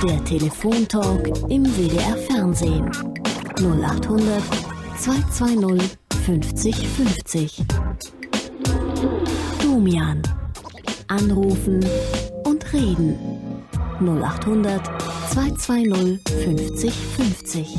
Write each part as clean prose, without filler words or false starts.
Der Telefontalk im WDR Fernsehen. 0800 220 50 50. Domian. Anrufen und reden. 0800 220 50 50.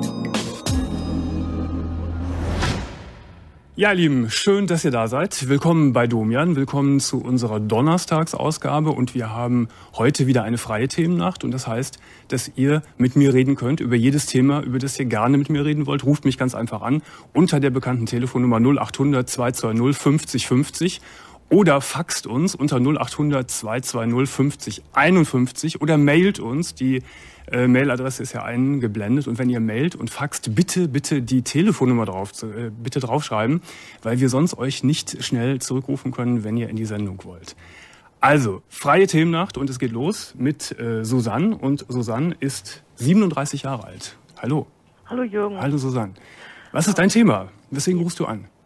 Ja, ihr Lieben, schön, dass ihr da seid. Willkommen bei Domian, willkommen zu unserer Donnerstagsausgabe und wir haben heute wieder eine freie Themennacht und das heißt, dass ihr mit mir reden könnt über jedes Thema, über das ihr gerne mit mir reden wollt. Ruft mich ganz einfach an unter der bekannten Telefonnummer 0800 220 50 50 oder faxt uns unter 0800 220 50 51 oder mailt uns. Die Mailadresse ist ja eingeblendet und wenn ihr mailt und faxt, bitte die Telefonnummer bitte draufschreiben, weil wir sonst euch nicht schnell zurückrufen können, wenn ihr in die Sendung wollt. Also, freie Themennacht und es geht los mit Susanne und Susanne ist 37 Jahre alt. Hallo. Hallo Jürgen. Hallo Susanne. Was ist dein Thema? Weswegen rufst du an?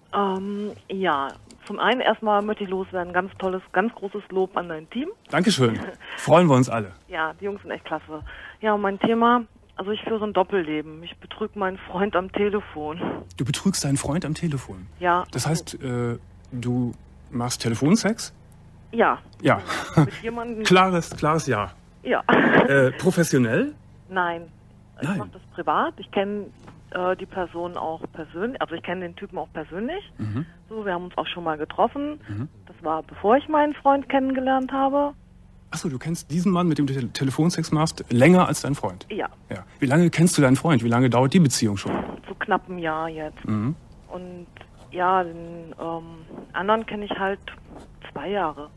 Ja, zum einen erstmal möchte ich loswerden, ganz tolles, ganz großes Lob an dein Team. Dankeschön. Freuen wir uns alle. Ja, die Jungs sind echt klasse. Ja, und mein Thema, also ich führe ein Doppelleben. Ich betrüge meinen Freund am Telefon. Du betrügst deinen Freund am Telefon? Ja. Das heißt, du machst Telefonsex? Ja. Ja. Mit jemandem. Klares Ja. Ja. Professionell? Nein. Ich Nein. mache das privat. Ich kenne die Person auch persönlich, also ich kenne den Typen auch persönlich. Mhm. So, wir haben uns auch schon mal getroffen. Mhm. Das war, bevor ich meinen Freund kennengelernt habe. Achso, du kennst diesen Mann, mit dem du Telefonsex machst, länger als dein Freund? Ja. Ja. Wie lange kennst du deinen Freund? Wie lange dauert die Beziehung schon? So knapp ein Jahr jetzt. Mhm. Und ja, den anderen kenne ich halt 2 Jahre.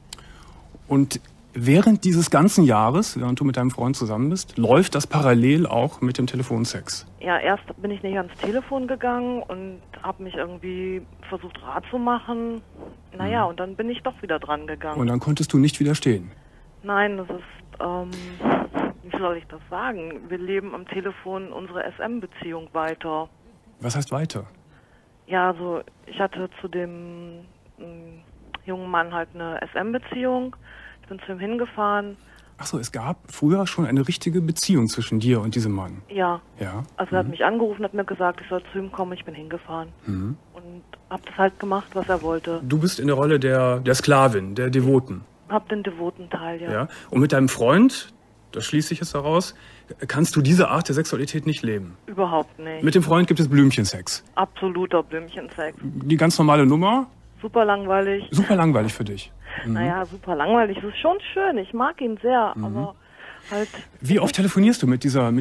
Und während dieses ganzen Jahres, während du mit deinem Freund zusammen bist, läuft das parallel auch mit dem Telefonsex? Ja, erst bin ich nicht ans Telefon gegangen und habe mich irgendwie versucht, Rat zu machen. Naja, und dann bin ich doch wieder dran gegangen. Und dann konntest du nicht widerstehen? Nein, das ist, wie soll ich das sagen? Wir leben am Telefon unsere SM-Beziehung weiter. Was heißt weiter? Ja, also ich hatte zu dem jungen Mann halt eine SM-Beziehung. Ich bin zu ihm hingefahren. Achso, es gab früher schon eine richtige Beziehung zwischen dir und diesem Mann? Ja. Ja. Also er hat mich angerufen, hat mir gesagt, ich soll zu ihm kommen, ich bin hingefahren. Mhm. Und hab das halt gemacht, was er wollte. Du bist in der Rolle der Sklavin, der Devoten. Hab den devoten Teil, ja. Ja. Und mit deinem Freund, das schließe ich jetzt daraus, kannst du diese Art der Sexualität nicht leben? Überhaupt nicht. Mit dem Freund gibt es Blümchensex? Absoluter Blümchensex. Die ganz normale Nummer? Super langweilig. Super langweilig für dich? Mhm. Naja, super langweilig. Das ist schon schön. Ich mag ihn sehr, aber halt... Wie oft telefonierst du mit dieser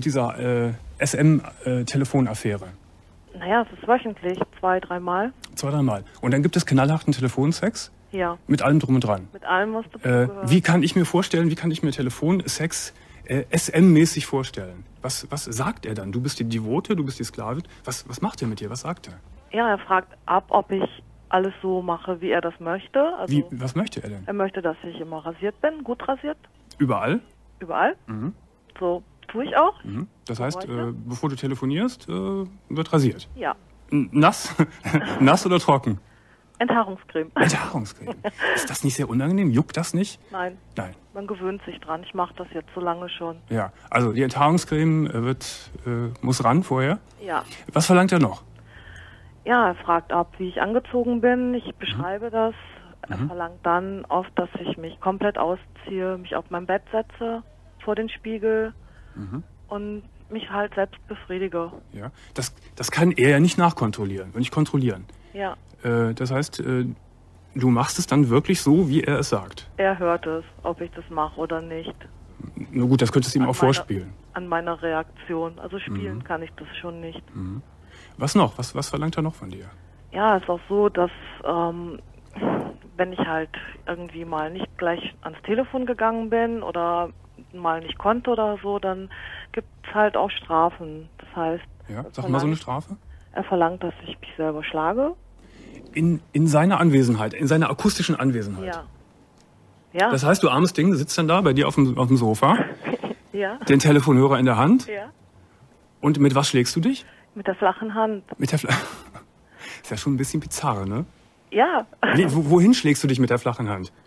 SM-Telefonaffäre? Naja, es ist wöchentlich, 2-3 Mal. 2-3 Mal. Und dann gibt es knallharten Telefonsex? Ja. Mit allem drum und dran? Mit allem, was dazu gehört. Wie kann ich mir Telefonsex SM-mäßig vorstellen? Was sagt er dann? Du bist die Devote, du bist die Sklavin. Was macht er mit dir? Was sagt er? Ja, er fragt ab, ob ich alles so mache, wie er das möchte. Also was möchte er denn? er möchte, dass ich immer rasiert bin, gut rasiert. Überall? Überall. Mhm. So tue ich auch. Mhm. Das So heißt, heute? bevor du telefonierst, wird rasiert. Ja. Nass? Nass oder trocken? Enthaarungscreme. Enthaarungscreme. Ist das nicht sehr unangenehm? Juckt das nicht? Nein, Nein. man gewöhnt sich dran. Ich mache das jetzt so lange schon. Ja, also die Enthaarungscreme muss ran vorher. Ja. Was verlangt er noch? Ja, er fragt ab, wie ich angezogen bin. Ich beschreibe das. Er verlangt dann oft, dass ich mich komplett ausziehe, mich auf mein Bett setze, vor den Spiegel und mich halt selbst befriedige. Ja, das kann er ja nicht nachkontrollieren und nicht kontrollieren. Ja. Das heißt, du machst es dann wirklich so, wie er es sagt. Er hört es, ob ich das mache oder nicht. Na gut, das könntest du ihm auch vorspielen. An meiner Reaktion. Also spielen kann ich das schon nicht. Was noch? Was verlangt er noch von dir? Ja, es ist auch so, dass wenn ich halt irgendwie mal nicht gleich ans Telefon gegangen bin oder mal nicht konnte oder so, dann gibt es halt auch Strafen. Das heißt, Ja, sag mal so eine Strafe. er verlangt, dass ich mich selber schlage. In seiner Anwesenheit, in seiner akustischen Anwesenheit. Ja. Ja. Das heißt, du armes Ding, sitzt dann da bei dir auf dem Sofa, Ja. den Telefonhörer in der Hand. Ja. Und mit was schlägst du dich? Mit der flachen Hand. Mit der Ist ja schon ein bisschen bizarr, ne? Ja. Wohin schlägst du dich mit der flachen Hand?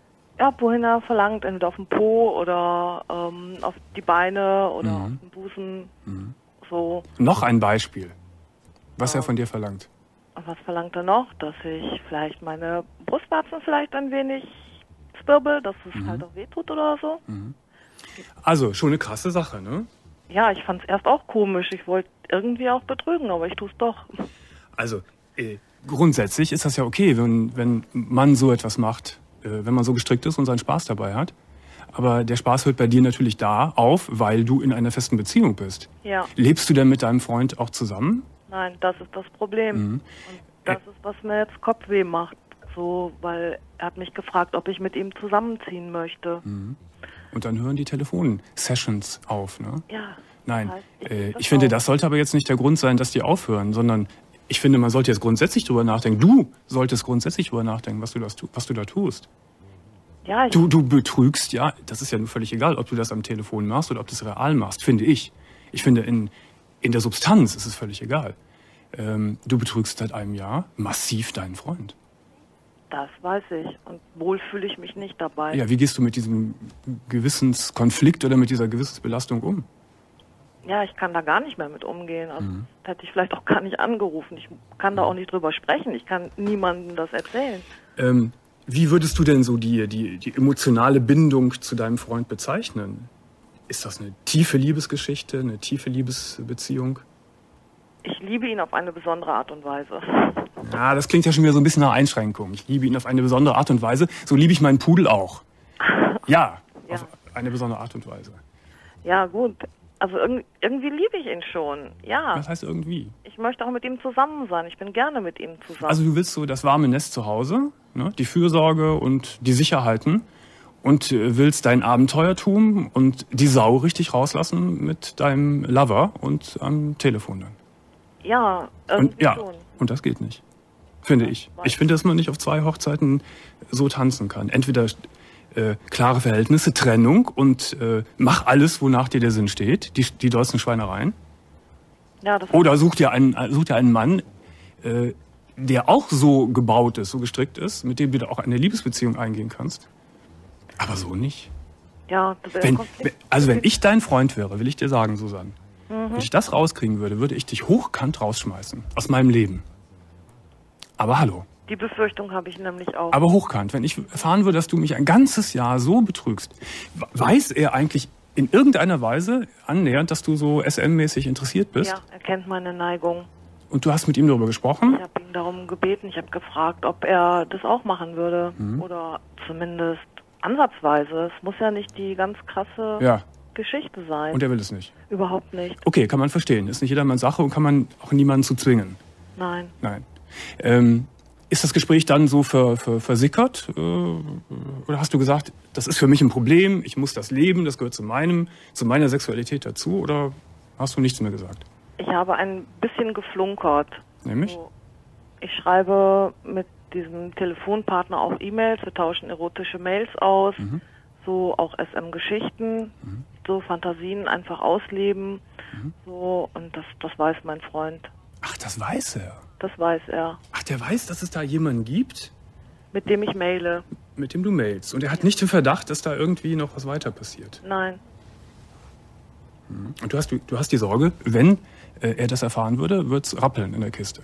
Ja, wohin er verlangt, entweder auf den Po oder auf die Beine oder auf den Busen. So. Noch ein Beispiel, was er von dir verlangt. Und was verlangt er noch? Dass ich vielleicht meine Brustwarzen vielleicht ein wenig zwirbel, dass es halt auch wehtut oder so. Also, schon eine krasse Sache, ne? Ja, ich fand es erst auch komisch. Ich wollte irgendwie auch betrügen, aber ich tue es doch. Also, grundsätzlich ist das ja okay, wenn man so etwas macht, wenn man so gestrickt ist und seinen Spaß dabei hat. Aber der Spaß hört bei dir natürlich da auf, weil du in einer festen Beziehung bist. Ja. Lebst du denn mit deinem Freund auch zusammen? Nein, das ist das Problem. Und das ist, was mir jetzt Kopfweh macht. So, weil er hat mich gefragt, ob ich mit ihm zusammenziehen möchte. Und dann hören die Telefon-Sessions auf, ne? Ja. Nein, das heißt, ich finde, das sollte aber jetzt nicht der Grund sein, dass die aufhören, sondern ich finde, man sollte jetzt grundsätzlich drüber nachdenken. Du solltest grundsätzlich drüber nachdenken, was du da tust. Ja, Du betrügst, ja, das ist ja nur völlig egal, ob du das am Telefon machst oder ob du es real machst, finde ich. Ich finde, in der Substanz ist es völlig egal. Du betrügst seit einem Jahr massiv deinen Freund. das weiß ich. Und wohl fühle ich mich nicht dabei. Ja, wie gehst du mit diesem Gewissenskonflikt oder mit dieser Gewissensbelastung um? Ja, ich kann da gar nicht mehr mit umgehen. Also das hätte ich vielleicht auch gar nicht angerufen. Ich kann da auch nicht drüber sprechen. Ich kann niemandem das erzählen. Wie würdest du denn so die emotionale Bindung zu deinem Freund bezeichnen? Ist das eine tiefe Liebesgeschichte, eine tiefe Liebesbeziehung? Ich liebe ihn auf eine besondere Art und Weise. Ja, das klingt ja schon wieder so ein bisschen nach Einschränkung. Ich liebe ihn auf eine besondere Art und Weise. So liebe ich meinen Pudel auch. Ja, Ja. auf eine besondere Art und Weise. Ja, gut. Also irgendwie liebe ich ihn schon. Ja. Was heißt irgendwie? Ich möchte auch mit ihm zusammen sein. Ich bin gerne mit ihm zusammen. Also du willst so das warme Nest zu Hause, ne? Die Fürsorge und die Sicherheiten und willst dein Abenteuertum und die Sau richtig rauslassen mit deinem Lover und am Telefon dann. ja, irgendwie Und schon. und das geht nicht, finde ich. Ich finde, dass man nicht auf zwei Hochzeiten so tanzen kann. Entweder klare Verhältnisse, Trennung und mach alles, wonach dir der Sinn steht, die dollsten Schweinereien. Ja, das Oder such dir einen Mann, der auch so gebaut ist, so gestrickt ist, mit dem du da auch eine Liebesbeziehung eingehen kannst. Aber so nicht. ja, das ist ein Konflikt. Also wenn ich dein Freund wäre, will ich dir sagen, Susanne, wenn ich das rauskriegen würde, würde ich dich hochkant rausschmeißen aus meinem Leben. Aber hallo. Die Befürchtung habe ich nämlich auch. Aber hochkant. Wenn ich erfahren würde, dass du mich ein ganzes Jahr so betrügst, weiß er eigentlich in irgendeiner Weise annähernd, dass du so SM-mäßig interessiert bist? Ja, er kennt meine Neigung. Und du hast mit ihm darüber gesprochen? Ich habe ihn darum gebeten. Ich habe gefragt, ob er das auch machen würde. Oder zumindest ansatzweise. Es muss ja nicht die ganz krasse Ja. Geschichte sein. Und er will es nicht. Überhaupt nicht. Okay, kann man verstehen. Ist nicht jedermanns Sache und kann man auch niemanden zu zwingen. Nein. Nein. Ist das Gespräch dann so versickert? Oder hast du gesagt, das ist für mich ein Problem, ich muss das leben, das gehört zu meiner Sexualität dazu? Oder hast du nichts mehr gesagt? Ich habe ein bisschen geflunkert. Nämlich? So, ich schreibe mit diesem Telefonpartner auch E-Mails, wir tauschen erotische Mails aus, so auch SM-Geschichten, so Fantasien einfach ausleben. So, und das weiß mein Freund. Ach, das weiß er. Das weiß er. Ach, der weiß, dass es da jemanden gibt, Mit dem ich maile. mit dem du mailst. Und er hat nicht den Verdacht, dass da irgendwie noch was weiter passiert. Nein. Und du hast die Sorge, wenn er das erfahren würde, wird's rappeln in der Kiste.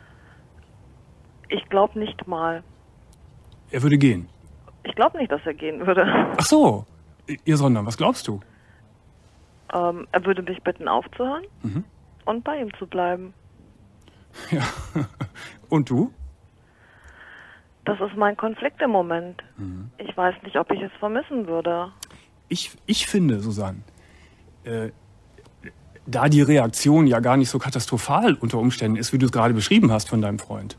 Ich glaube nicht mal. Er würde gehen. Ich glaube nicht, dass er gehen würde. Ach so, ihr Sondern, was glaubst du? Er würde mich bitten, aufzuhören und bei ihm zu bleiben. Ja. Und du? Das ist mein Konflikt im Moment. Ich weiß nicht, ob ich es vermissen würde. Ich finde, Susanne, da die Reaktion ja gar nicht so katastrophal unter Umständen ist, wie du es gerade beschrieben hast von deinem Freund,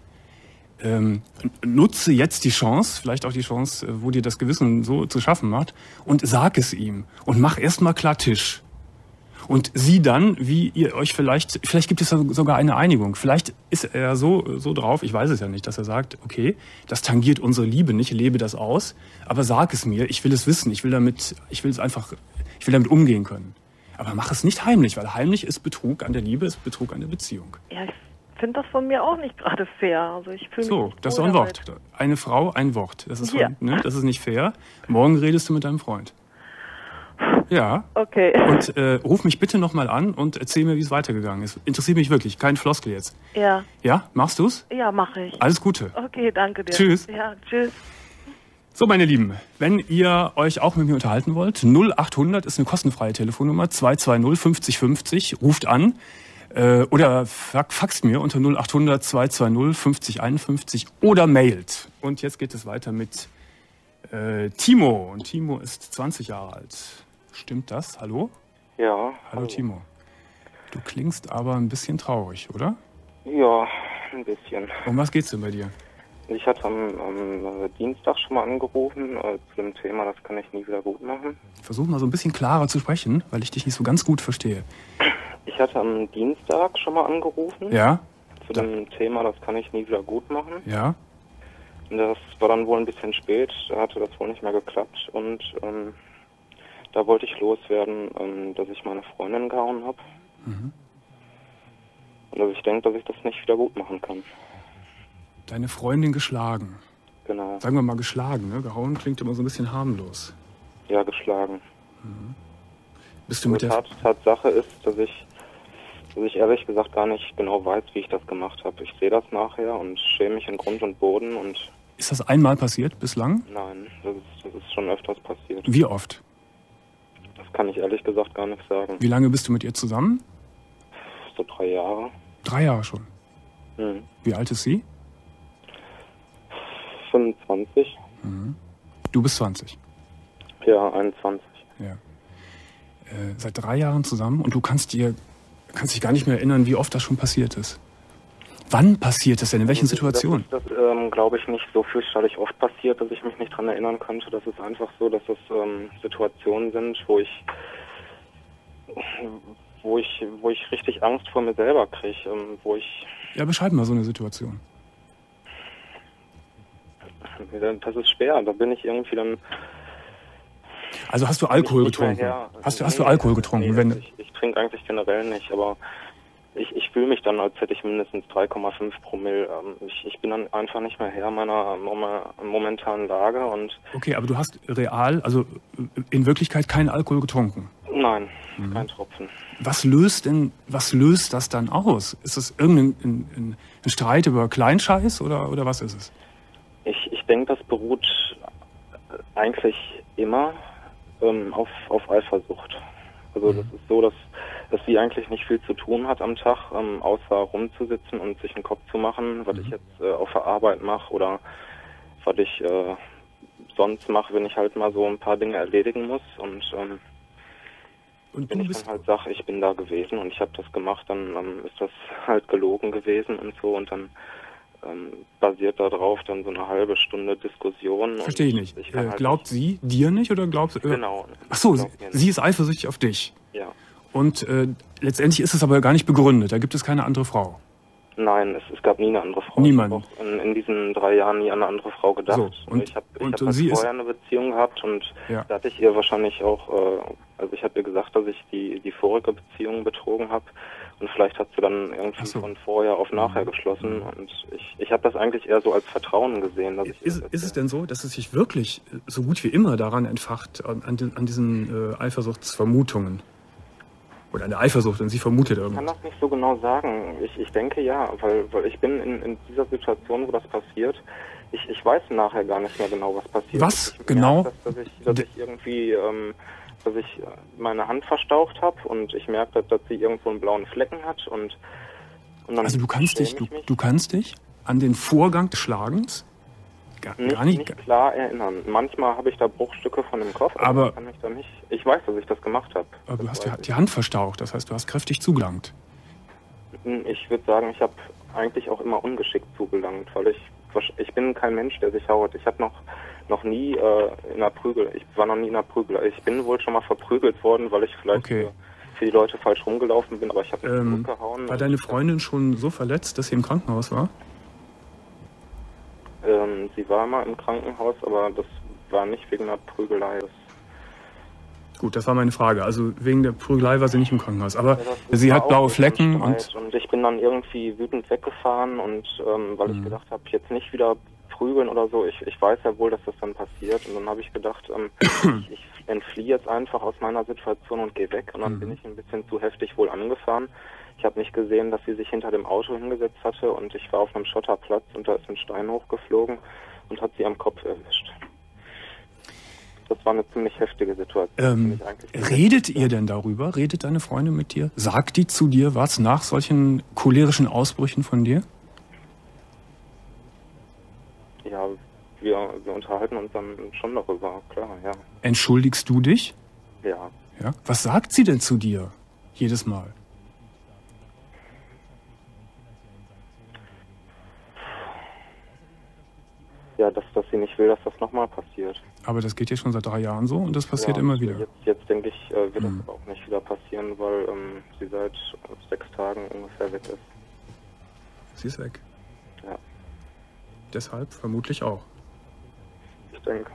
nutze jetzt die Chance, vielleicht auch die Chance, wo dir das Gewissen so zu schaffen macht, und sag es ihm und mach erstmal klar Tisch. Und sieh dann, wie ihr euch vielleicht gibt es sogar eine Einigung. Vielleicht ist er so drauf, ich weiß es ja nicht, dass er sagt, okay, das tangiert unsere Liebe nicht, ich lebe das aus, aber sag es mir, ich will es wissen, ich will damit umgehen können. Aber mach es nicht heimlich, weil heimlich ist Betrug an der Liebe, ist Betrug an der Beziehung. Ja, ich finde das von mir auch nicht gerade fair. Also ich fühle mich So, nicht das ist wohl doch ein damit. Wort. Eine Frau, ein Wort. Das ist, Ja. das ist nicht fair. Morgen redest du mit deinem Freund. Ja. Okay. Und ruf mich bitte nochmal an und erzähl mir, wie es weitergegangen ist. Interessiert mich wirklich, kein Floskel jetzt. Ja. Ja, machst du's? Ja, mache ich. Alles Gute. Okay, danke dir. Tschüss. Ja, tschüss. So, meine Lieben, wenn ihr euch auch mit mir unterhalten wollt, 0800 ist eine kostenfreie Telefonnummer, 220 50 50, ruft an oder faxt mir unter 0800 220 50 51 oder mailt. Und jetzt geht es weiter mit Timo. Und Timo ist 20 Jahre alt. Stimmt das? Hallo? Ja. Hallo Timo. Du klingst aber ein bisschen traurig, oder? Ja, ein bisschen. Um was geht's denn bei dir? Ich hatte am Dienstag schon mal angerufen zu dem Thema, das kann ich nie wieder gut machen. Versuch mal so ein bisschen klarer zu sprechen, weil ich dich nicht so ganz gut verstehe. Ich hatte am Dienstag schon mal angerufen Ja? zu dem Thema, das kann ich nie wieder gut machen. Ja? Und das war dann wohl ein bisschen spät, da hatte das wohl nicht mehr geklappt und da wollte ich loswerden, dass ich meine Freundin gehauen habe. Mhm. Und dass ich denke, dass ich das nicht wieder gut machen kann. Deine Freundin geschlagen. Genau. Sagen wir mal geschlagen, ne? Gehauen klingt immer so ein bisschen harmlos. Ja, geschlagen. Bist du mit der... Tatsache ist, dass ich ehrlich gesagt gar nicht genau weiß, wie ich das gemacht habe. Ich sehe das nachher und schäme mich in Grund und Boden und Ist das einmal passiert bislang? nein, das ist schon öfters passiert. Wie oft? Das kann ich ehrlich gesagt gar nicht sagen. Wie lange bist du mit ihr zusammen? So 3 Jahre. 3 Jahre schon. Hm. Wie alt ist sie? 25. Du bist 20. Ja, 21. Ja. Seit 3 Jahren zusammen und du kannst dich gar nicht mehr erinnern, wie oft das schon passiert ist. Wann passiert es denn? In welchen Situationen? Das ist, glaube ich, nicht so fürchterlich oft passiert, dass ich mich nicht dran erinnern könnte. Das ist einfach so, dass es Situationen sind, wo ich richtig Angst vor mir selber kriege, Ja, beschreib mal so eine Situation. Das ist schwer, da bin ich irgendwie dann... Also hast du Alkohol nicht mehr getrunken? her. Hast du Alkohol getrunken? Nee, ich trinke eigentlich generell nicht, aber ich fühle mich dann, als hätte ich mindestens 3,5 Promille. Ich bin dann einfach nicht mehr Herr meiner momentanen Lage und... Okay, aber du hast real, also in Wirklichkeit keinen Alkohol getrunken? Nein, kein Tropfen. Was löst das dann aus? Ist es irgendein ein Streit über Kleinscheiß oder was ist es? Ich denke, das beruht eigentlich immer auf Eifersucht. Also das ist so, dass sie eigentlich nicht viel zu tun hat am Tag, außer rumzusitzen und sich einen Kopf zu machen, was ich jetzt auf der Arbeit mache oder was ich sonst mache, wenn ich halt mal so ein paar Dinge erledigen muss. Und wenn du ich bist dann halt sage, ich bin da gewesen und ich habe das gemacht, dann ist das halt gelogen gewesen und so und dann basiert darauf dann so eine halbe Stunde Diskussion. Verstehe ich nicht. Ich kann halt Glaubt sie dir nicht oder glaubt... Genau. Ach so, Glaubt mir sie ist eifersüchtig auf dich. Ja. Und letztendlich ist es aber gar nicht begründet. Da gibt es keine andere Frau. Nein, es gab nie eine andere Frau. Niemand. Ich habe auch in diesen 3 Jahren nie an eine andere Frau gedacht. So, und ich habe und sie ist... vorher eine Beziehung gehabt und Ja. da hatte ich ihr wahrscheinlich auch, also ich habe ihr gesagt, dass ich die vorige Beziehung betrogen habe und vielleicht hat sie dann irgendwie Ach so. von vorher auf nachher geschlossen und ich habe das eigentlich eher so als Vertrauen gesehen. Dass ich Ist es denn so, dass es sich wirklich so gut wie immer daran entfacht, an diesen Eifersuchtsvermutungen? Oder an der Eifersucht und sie vermutet Ich kann irgendwas? das nicht so genau sagen. Ich denke ja, weil ich bin in dieser Situation, wo das passiert, ich weiß nachher gar nicht mehr genau, was passiert. Was Ich genau? merke, dass ich irgendwie, dass ich meine Hand verstaucht habe und ich merke, dass sie irgendwo einen blauen Flecken hat und dann Also du kannst schäme dich, ich mich. du kannst dich an den Vorgang des Schlagens gar nicht klar erinnern. Manchmal habe ich da Bruchstücke von dem Kopf, Aber- ich kann mich da nicht. Ich weiß, dass ich das gemacht habe. aber du Das hast weiß die Hand verstaucht, das heißt, du hast kräftig zugelangt. Ich würde sagen, ich habe eigentlich auch immer ungeschickt zugelangt, weil ich bin kein Mensch, der sich haut. Ich habe noch nie ich war noch nie in einer Prügel. Ich bin wohl schon mal verprügelt worden, weil ich vielleicht Okay. für die Leute falsch rumgelaufen bin, aber ich habe nicht zurückgehauen. War deine Freundin schon so verletzt, dass sie im Krankenhaus war? Sie war mal im Krankenhaus, aber das war nicht wegen einer Prügelei. Gut, das war meine Frage. Also wegen der Prügelei war sie nicht im Krankenhaus. Aber Ja, sie hat blaue Flecken und... Und ich bin dann irgendwie wütend weggefahren und weil ich gedacht habe, jetzt nicht wieder prügeln oder so. Ich weiß ja wohl, dass das dann passiert. Und dann habe ich gedacht, ich entfliehe jetzt einfach aus meiner Situation und gehe weg. Und dann bin ich ein bisschen zu heftig wohl angefahren. Ich habe nicht gesehen, dass sie sich hinter dem Auto hingesetzt hatte und ich war auf einem Schotterplatz und da ist ein Stein hochgeflogen und hat sie am Kopf erwischt. Das war eine ziemlich heftige Situation. Redet ihr denn darüber? Redet deine Freundin mit dir? Sagt die zu dir was nach solchen cholerischen Ausbrüchen von dir? Ja, wir unterhalten uns dann schon darüber, klar, ja. Entschuldigst du dich? Ja. Ja. Was sagt sie denn zu dir jedes Mal? Ja, dass sie nicht will, dass das nochmal passiert. Aber das geht ja schon seit 3 Jahren so und das passiert immer wieder. Jetzt denke ich, wird das auch nicht wieder passieren, weil sie seit 6 Tagen ungefähr weg ist. Sie ist weg? Ja. Deshalb vermutlich auch. Ich denke.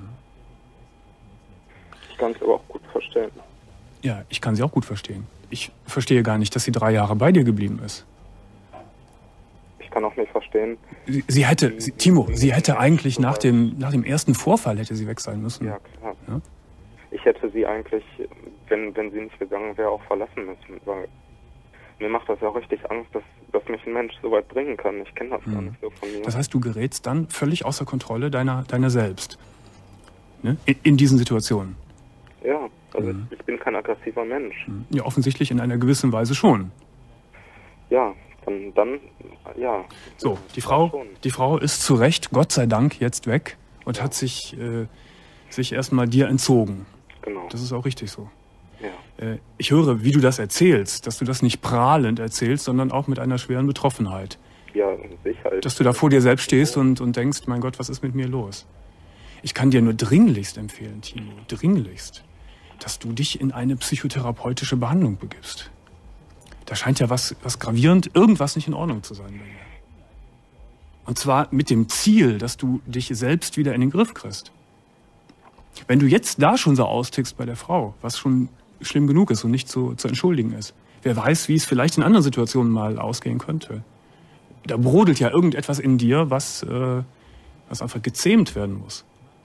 Ich kann es aber auch gut verstehen. Ja, ich kann sie auch gut verstehen. Ich verstehe gar nicht, dass sie 3 Jahre bei dir geblieben ist. Ich kann auch nicht verstehen. Sie hätte eigentlich nach dem ersten Vorfall hätte sie weg sein müssen. Ja, klar. Ja? Ich hätte sie eigentlich, wenn sie nicht gegangen wäre, auch verlassen müssen. Weil mir macht das ja auch richtig Angst, dass mich ein Mensch so weit bringen kann. Ich kenne das gar nicht so von mir. Das heißt, du gerätst dann völlig außer Kontrolle deiner selbst. Ne? In diesen Situationen. Ja, also ich bin kein aggressiver Mensch. Ja, offensichtlich in einer gewissen Weise schon. Ja, dann ja. So, die Frau ist zu Recht, Gott sei Dank, jetzt weg und hat sich erstmal dir entzogen. Genau. Das ist auch richtig so. Ja. Ich höre, wie du das erzählst, dass du das nicht prahlend erzählst, sondern auch mit einer schweren Betroffenheit. Ja, sicher. Dass du da vor dir selbst stehst und denkst, mein Gott, was ist mit mir los? Ich kann dir nur dringlichst empfehlen, Timo, dringlichst, dass du dich in eine psychotherapeutische Behandlung begibst. Da scheint ja was gravierend, irgendwas nicht in Ordnung zu sein bei dir. Und zwar mit dem Ziel, dass du dich selbst wieder in den Griff kriegst. Wenn du jetzt da schon so austickst bei der Frau, was schon schlimm genug ist und nicht zu entschuldigen ist, wer weiß, wie es vielleicht in anderen Situationen mal ausgehen könnte. Da brodelt ja irgendetwas in dir, was einfach gezähmt werden muss.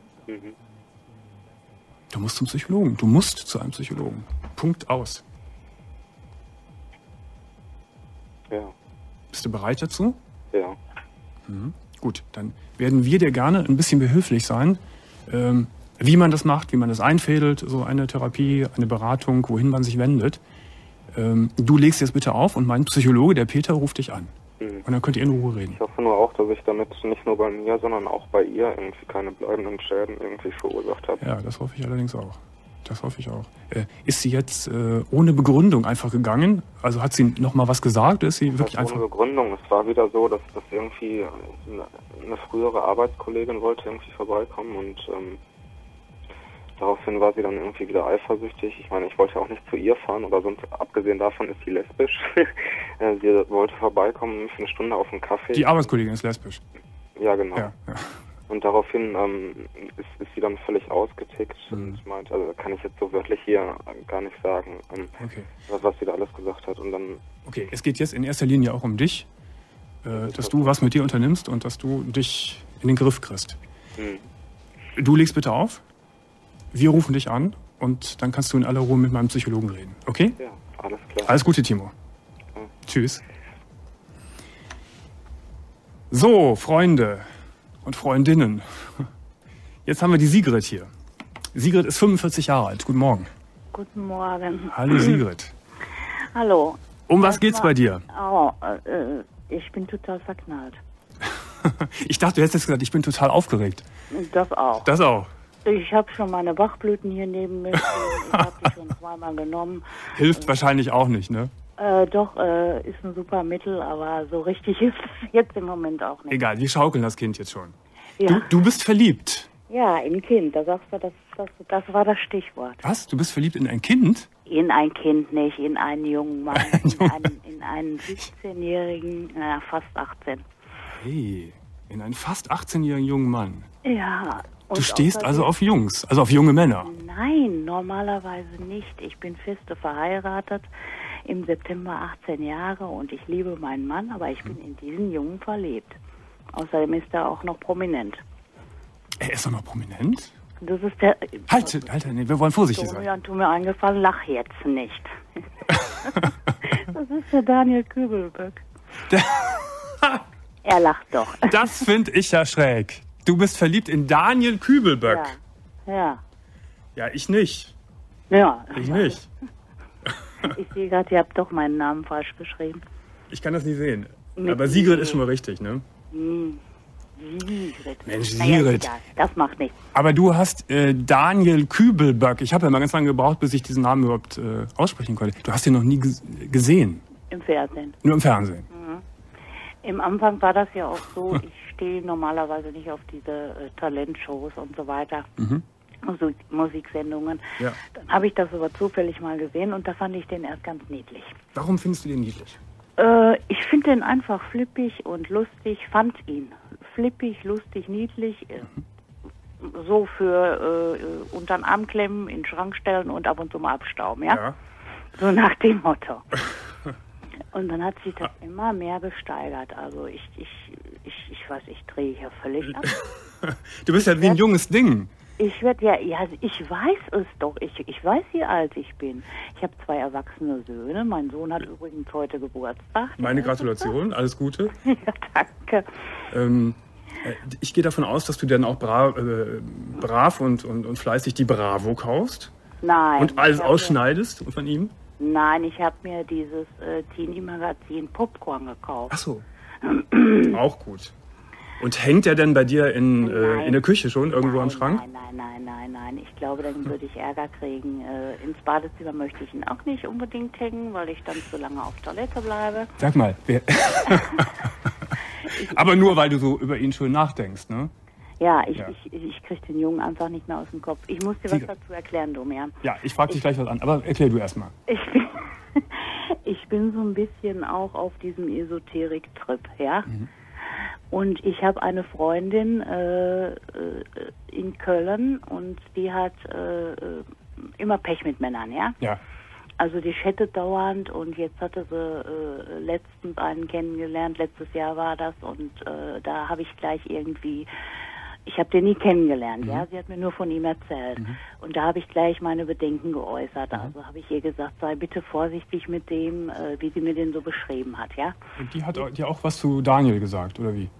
Du musst zum Psychologen. Du musst zu einem Psychologen. Punkt aus. Ja. Bist du bereit dazu? Ja. Gut, dann werden wir dir gerne ein bisschen behilflich sein, wie man das macht, wie man das einfädelt, so eine Therapie, eine Beratung, wohin man sich wendet. Du legst jetzt bitte auf und mein Psychologe, der Peter, ruft dich an. Und dann könnt ihr in Ruhe reden. Ich hoffe nur auch, dass ich damit nicht nur bei mir, sondern auch bei ihr irgendwie keine bleibenden Schäden irgendwie verursacht habe. Ja, das hoffe ich allerdings auch. Das hoffe ich auch. Ist sie jetzt ohne Begründung einfach gegangen? Also hat sie noch mal was gesagt? Ist sie wirklich einfach... Ohne Begründung. Es war wieder so, dass irgendwie eine frühere Arbeitskollegin wollte irgendwie vorbeikommen und daraufhin war sie dann irgendwie wieder eifersüchtig. Ich meine, ich wollte auch nicht zu ihr fahren oder sonst, abgesehen davon ist sie lesbisch. Sie wollte vorbeikommen für eine Stunde auf einen Kaffee. Die Arbeitskollegin ist lesbisch? Ja, genau. Ja. Und daraufhin ist sie dann völlig ausgetickt und meint, also kann ich jetzt so wörtlich hier gar nicht sagen, was sie da alles gesagt hat. Und dann. Okay, es geht jetzt in erster Linie auch um dich, dass du was mit dir unternimmst und dass du dich in den Griff kriegst. Du legst bitte auf, wir rufen dich an und dann kannst du in aller Ruhe mit meinem Psychologen reden, okay? Ja, alles klar. Alles Gute, Timo. Ja. Tschüss. So, Freunde und Freundinnen. Jetzt haben wir die Sigrid hier. Sigrid ist 45 Jahre alt. Guten Morgen. Guten Morgen. Hallo Sigrid. Hallo. Um was geht's bei dir? Oh, ich bin total verknallt. Ich dachte, du hättest jetzt gesagt, ich bin total aufgeregt. Das auch. Das auch. Ich habe schon meine Bachblüten hier neben mir. Ich habe die schon 2-mal genommen. Hilft wahrscheinlich auch nicht, ne? Doch, ist ein super Mittel, aber so richtig ist es jetzt im Moment auch nicht. Egal, wir schaukeln das Kind jetzt schon. Ja. Du bist verliebt. Ja, in ein Kind. Da sagst du, das war das Stichwort. Was? Du bist verliebt in ein Kind? In ein Kind nicht, in einen jungen Mann. in einen 17-jährigen, fast 18. Hey, in einen fast 18-jährigen jungen Mann. Ja. Du stehst also auf Jungs, also auf junge Männer? Nein, normalerweise nicht. Ich bin feste verheiratet, im September 18 Jahre und ich liebe meinen Mann, aber ich bin in diesen Jungen verliebt. Außerdem ist er auch noch prominent. Er ist doch noch prominent? Das ist der... Halt, nee, wir wollen vorsichtig sein. Tu mir eingefallen, lach jetzt nicht. Das ist der Daniel Kübelböck. Er lacht doch. Das finde ich ja schräg. Du bist verliebt in Daniel Kübelböck. Ja. Ja, ich nicht. Ja. Ich nicht. Ich sehe gerade, ihr habt doch meinen Namen falsch geschrieben. Ich kann das nie sehen. Aber Sigrid ist schon mal richtig, ne? Sigrid. Mensch, Sigrid. Naja, das macht nichts. Aber du hast Daniel Kübelböck. Ich habe ja mal ganz lange gebraucht, bis ich diesen Namen überhaupt aussprechen konnte. Du hast ihn noch nie gesehen. Im Fernsehen. Nur im Fernsehen. Im Anfang war das ja auch so, ich stehe normalerweise nicht auf diese Talentshows und so weiter. Musiksendungen. Ja. Dann habe ich das aber zufällig mal gesehen und da fand ich den erst ganz niedlich. Warum findest du den niedlich? Ich finde den einfach flippig und lustig, fand ihn flippig, lustig, niedlich, so für unter den Arm klemmen, in den Schrank stellen und ab und zu mal abstauben, ja? So nach dem Motto. Und dann hat sich das immer mehr gesteigert. Also ich weiß, ich drehe hier völlig ab. Du bist ja wie ein junges Ding. Ich weiß es doch. Ich weiß, wie alt ich bin. Ich habe 2 erwachsene Söhne. Mein Sohn hat übrigens heute Geburtstag. Meine Gratulation, alles Gute. Ja, danke. Ich gehe davon aus, dass du dann auch brav und fleißig die Bravo kaufst. Nein. Und alles ausschneidest von ihm? Nein, ich habe mir dieses Teenie-Magazin Popcorn gekauft. Ach so. Auch gut. Und hängt er denn bei dir in der Küche schon irgendwo am Schrank? Nein. Ich glaube, dann würde ich Ärger kriegen. Ins Badezimmer möchte ich ihn auch nicht unbedingt hängen, weil ich dann zu lange auf Toilette bleibe. Sag mal, aber nur, weil du so über ihn schön nachdenkst, ne? Ja, ich kriege den Jungen einfach nicht mehr aus dem Kopf. Ich muss dir was dazu erklären, Domian. Ja, ich frage dich gleich was an, aber erklär du erst mal. Ich bin so ein bisschen auch auf diesem Esoterik-Trip, ja? Und ich habe eine Freundin in Köln und die hat immer Pech mit Männern, ja? Ja. Also die chattet dauernd und jetzt hatte sie letztens einen kennengelernt, letztes Jahr war das und da habe ich gleich irgendwie, ich habe den nie kennengelernt, ja, sie hat mir nur von ihm erzählt und da habe ich gleich meine Bedenken geäußert, also habe ich ihr gesagt, sei bitte vorsichtig mit dem, wie sie mir den so beschrieben hat, ja. Und die hat dir auch was zu Daniel gesagt, oder wie?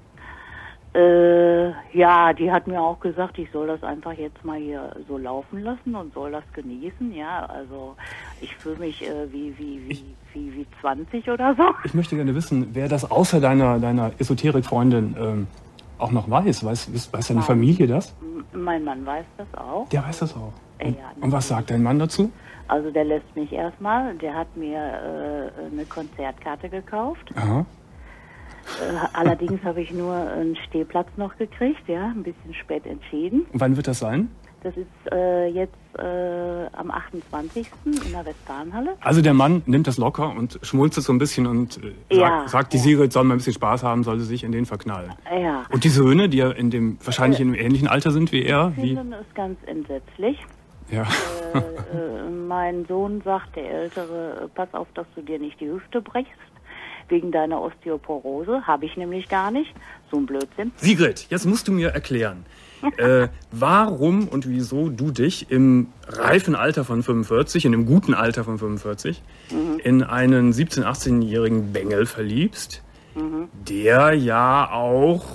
Ja, die hat mir auch gesagt, ich soll das einfach jetzt mal hier so laufen lassen und soll das genießen, ja, also ich fühle mich wie 20 oder so. Ich möchte gerne wissen, wer das außer deiner Esoterik-Freundin auch noch weiß. Weiß deine Familie das? Mein Mann weiß das auch. Der weiß das auch? Ja, und was sagt dein Mann dazu? Also der lässt mich erstmal, der hat mir eine Konzertkarte gekauft. Aha. Allerdings habe ich nur einen Stehplatz noch gekriegt, ja, ein bisschen spät entschieden. Und wann wird das sein? Das ist jetzt am 28. in der Westfalenhalle. Also der Mann nimmt das locker und schmolzt es so ein bisschen und sagt, die Sigrid soll mal ein bisschen Spaß haben, soll sie sich in den verknallen. Ja. Und die Söhne, die ja wahrscheinlich in einem ähnlichen Alter sind wie er? Die finden es ganz entsetzlich. Ja. Mein Sohn sagt, der Ältere, pass auf, dass du dir nicht die Hüfte brichst. Wegen deiner Osteoporose, habe ich nämlich gar nicht. So ein Blödsinn. Sigrid, jetzt musst du mir erklären, warum und wieso du dich im reifen Alter von 45, in dem guten Alter von 45, in einen 17-, 18-jährigen Bengel verliebst, der ja auch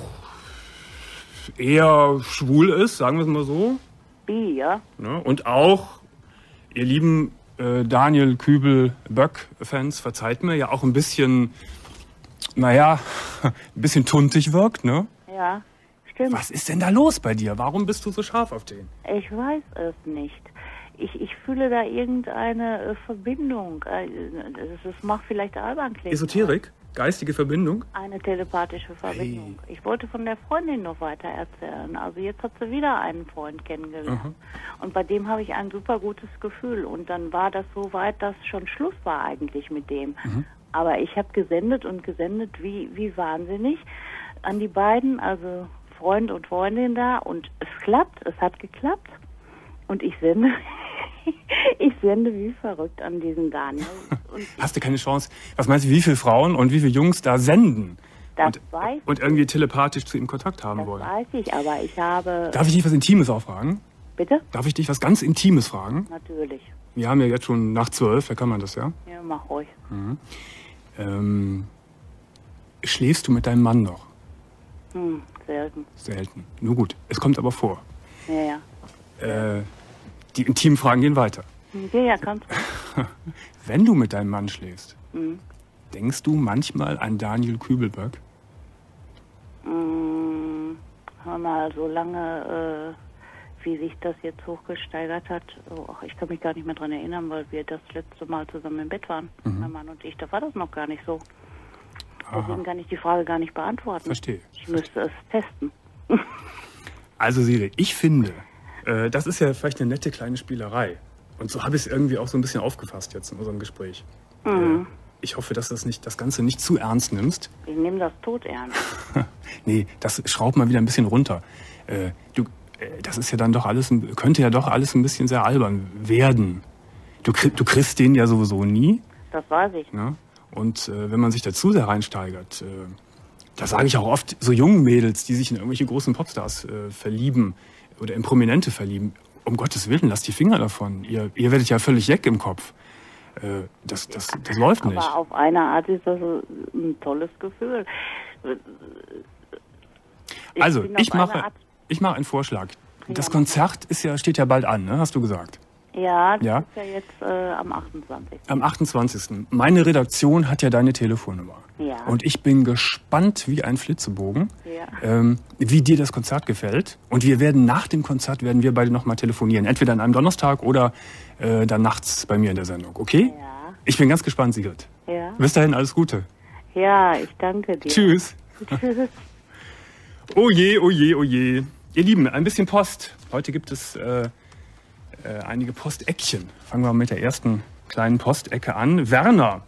eher schwul ist, sagen wir es mal so. Bi, ja. Und auch, ihr lieben Daniel Kübel-Böck-Fans, verzeiht mir, ja auch ein bisschen, ein bisschen tuntig wirkt, ne? Ja, stimmt. Was ist denn da los bei dir? Warum bist du so scharf auf den? Ich weiß es nicht. Ich fühle da irgendeine Verbindung. Das macht vielleicht albern klingen. Esoterik? Geistige Verbindung? Eine telepathische Verbindung. Hey. Ich wollte von der Freundin noch weiter erzählen. Also jetzt hat sie wieder einen Freund kennengelernt. Und bei dem habe ich ein super gutes Gefühl. Und dann war das so weit, dass schon Schluss war eigentlich mit dem. Aber ich habe gesendet wie wahnsinnig an die beiden. Also Freund und Freundin da und es hat geklappt. Und ich sende wie verrückt an diesen Daniel. Und hast du keine Chance? Was meinst du, wie viele Frauen und wie viele Jungs da senden? Und irgendwie telepathisch zu ihm Kontakt haben wollen? Das weiß ich, aber ich habe... Darf ich dich was Intimes auch fragen? Bitte? Darf ich dich was ganz Intimes fragen? Natürlich. Wir haben ja jetzt schon nach 12, da kann man das, ja? Ja, mach ruhig. Schläfst du mit deinem Mann noch? Selten. Selten. Nur gut, es kommt aber vor. Ja. Die intimen Fragen gehen weiter. Ja, kannst du. Wenn du mit deinem Mann schläfst, denkst du manchmal an Daniel Kübelberg? Hör mal, so lange, wie sich das jetzt hochgesteigert hat, ich kann mich gar nicht mehr dran erinnern, weil wir das letzte Mal zusammen im Bett waren, mein Mann und ich, da war das noch gar nicht so. Deswegen kann ich die Frage gar nicht beantworten. Verstehe. Ich müsste es testen. Also Siri, ich finde, das ist ja vielleicht eine nette kleine Spielerei. Und so habe ich es irgendwie auch so ein bisschen aufgefasst jetzt in unserem Gespräch. Ich hoffe, dass du das Ganze nicht zu ernst nimmst. Ich nehme das todernst. Nee, das schraubt mal wieder ein bisschen runter. Das ist ja dann doch alles, könnte ja doch alles ein bisschen sehr albern werden. Du kriegst den ja sowieso nie. Das weiß ich. Ne? Und wenn man sich dazu sehr reinsteigert, da sage ich auch oft so jungen Mädels, die sich in irgendwelche großen Popstars verlieben oder in Prominente verlieben, um Gottes Willen, lasst die Finger davon. Ihr werdet ja völlig jeck im Kopf. Das läuft nicht. Aber auf eine Art ist das ein tolles Gefühl. Also, ich mache einen Vorschlag. Das Konzert steht ja bald an, ne? Hast du gesagt? Ja, das ist ja jetzt am 28. Am 28. Meine Redaktion hat ja deine Telefonnummer. Ja. Und ich bin gespannt wie ein Flitzebogen, wie dir das Konzert gefällt. Und nach dem Konzert werden wir beide nochmal telefonieren. Entweder an einem Donnerstag oder dann nachts bei mir in der Sendung. Okay? Ja. Ich bin ganz gespannt, Sigrid. Ja. Bis dahin, alles Gute. Ja, ich danke dir. Tschüss. Tschüss. Oh je, oh je, oh je. Ihr Lieben, ein bisschen Post. Heute gibt es einige Posteckchen. Fangen wir mit der ersten kleinen Postecke an. Werner,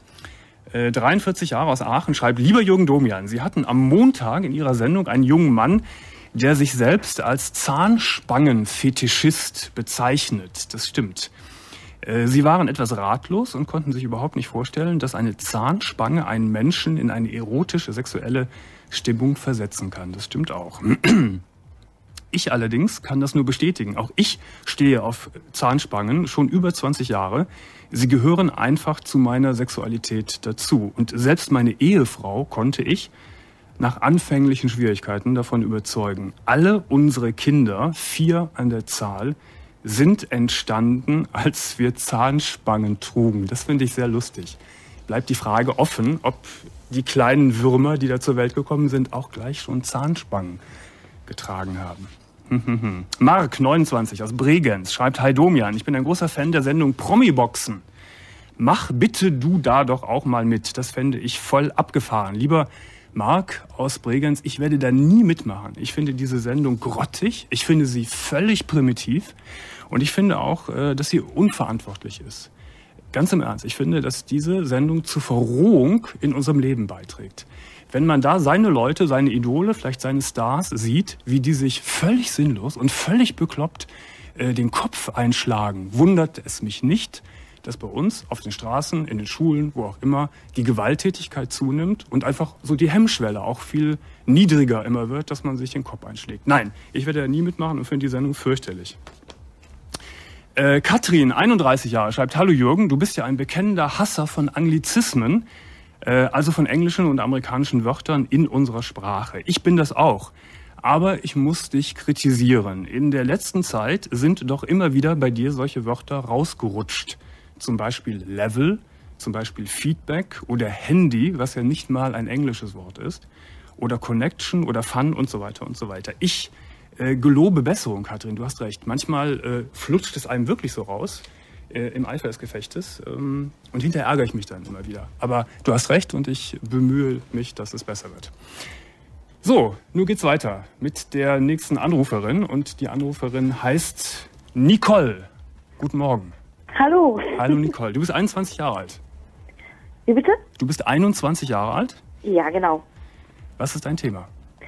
43 Jahre aus Aachen, schreibt: Lieber Jürgen Domian, Sie hatten am Montag in Ihrer Sendung einen jungen Mann, der sich selbst als Zahnspangenfetischist bezeichnet. Das stimmt. Sie waren etwas ratlos und konnten sich überhaupt nicht vorstellen, dass eine Zahnspange einen Menschen in eine erotische, sexuelle Stimmung versetzen kann. Das stimmt auch. Ich allerdings kann das nur bestätigen. Auch ich stehe auf Zahnspangen schon über 20 Jahre. Sie gehören einfach zu meiner Sexualität dazu. Und selbst meine Ehefrau konnte ich nach anfänglichen Schwierigkeiten davon überzeugen. Alle unsere Kinder, 4 an der Zahl, sind entstanden, als wir Zahnspangen trugen. Das finde ich sehr lustig. Bleibt die Frage offen, ob die kleinen Würmer, die da zur Welt gekommen sind, auch gleich schon Zahnspangen getragen haben. Mark, 29, aus Bregenz, schreibt: Hi Domian, ich bin ein großer Fan der Sendung Promi-Boxen. Mach bitte du da doch auch mal mit. Das fände ich voll abgefahren. Lieber Mark aus Bregenz, ich werde da nie mitmachen. Ich finde diese Sendung grottig. Ich finde sie völlig primitiv. Und ich finde auch, dass sie unverantwortlich ist. Ganz im Ernst, ich finde, dass diese Sendung zur Verrohung in unserem Leben beiträgt. Wenn man da seine Leute, seine Idole, vielleicht seine Stars sieht, wie die sich völlig sinnlos und völlig bekloppt den Kopf einschlagen, wundert es mich nicht, dass bei uns auf den Straßen, in den Schulen, wo auch immer, die Gewalttätigkeit zunimmt und einfach so die Hemmschwelle auch viel niedriger immer wird, dass man sich den Kopf einschlägt. Nein, ich werde da nie mitmachen und finde die Sendung fürchterlich. Katrin, 31 Jahre, schreibt: Hallo Jürgen, du bist ja ein bekennender Hasser von Anglizismen, also von englischen und amerikanischen Wörtern in unserer Sprache. Ich bin das auch. Aber ich muss dich kritisieren. In der letzten Zeit sind doch immer wieder bei dir solche Wörter rausgerutscht. Zum Beispiel Level, zum Beispiel Feedback oder Handy, was ja nicht mal ein englisches Wort ist. Oder Connection oder Fun und so weiter und so weiter. Ich gelobe Besserung, Katrin, du hast recht. Manchmal flutscht es einem wirklich so raus. Im Eifer des Gefechtes. Und hinterher ärgere ich mich dann immer wieder. Aber du hast recht und ich bemühe mich, dass es besser wird. So, nun geht's weiter mit der nächsten Anruferin. Und die Anruferin heißt Nicole. Guten Morgen. Hallo. Hallo Nicole. Du bist 21 Jahre alt. Wie bitte? Du bist 21 Jahre alt? Ja, genau. Was ist dein Thema?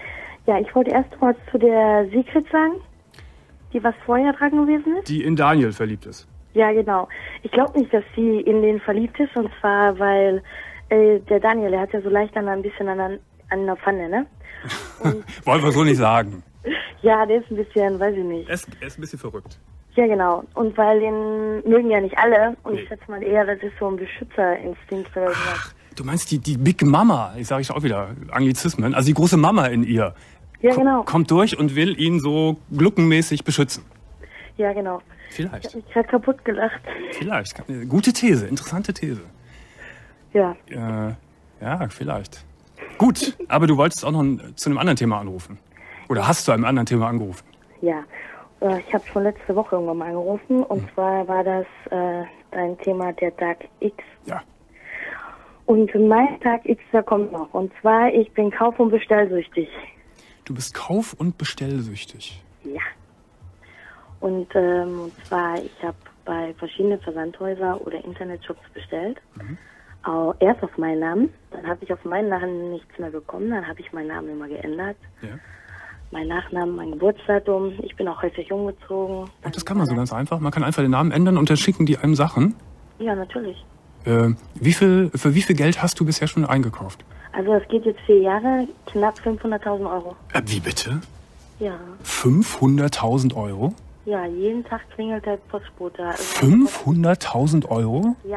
Ja, ich wollte erst was zu der Sigrid sagen, die was vorher dran gewesen ist. Die in Daniel verliebt ist. Ja, genau. Ich glaube nicht, dass sie in den verliebt ist, und zwar, weil der Daniel, der hat ja so leicht ein bisschen an der Pfanne, ne? Und Wollen wir so nicht sagen. ja, der ist ein bisschen, weiß ich nicht. Er ist ein bisschen verrückt. Ja, genau. Und weil den mögen ja nicht alle. Und Nee. ich schätze mal eher, das ist so ein Beschützerinstinkt oder sowas. Ach, du meinst die Big Mama, ich sage ich auch wieder, Anglizismen, also die große Mama in ihr. Ja, genau. Kommt durch und will ihn so gluckenmäßig beschützen. Ja, genau. Ich Vielleicht. habe mich gerade kaputt gelacht. Vielleicht. Gute These, interessante These. Ja. Ja, vielleicht. Gut, aber du wolltest auch noch zu einem anderen Thema anrufen. Oder hast zu einem anderen Thema angerufen? Ja. Ich habe schon letzte Woche irgendwann mal angerufen. Und zwar war das ein Thema der Tag X. Ja. Und mein Tag X, da kommt noch. Und zwar, ich bin kauf- und bestellsüchtig. Du bist kauf- und bestellsüchtig. Ja. Und zwar, ich habe bei verschiedenen Versandhäusern oder Internetshops bestellt. Auch erst auf meinen Namen. Dann habe ich auf meinen Namen nichts mehr bekommen. Dann habe ich meinen Namen immer geändert. Ja. Mein Nachnamen, mein Geburtsdatum. Ich bin auch häufig umgezogen. Und das kann man so ganz einfach. Man kann einfach den Namen ändern und dann schicken die einem Sachen. Ja, natürlich. Für wie viel Geld hast du bisher schon eingekauft? Also es geht jetzt 4 Jahre, knapp 500.000 Euro. Wie bitte? Ja. 500.000 Euro? Ja, jeden Tag klingelt der Postbote. Also 500.000 Euro? Ja.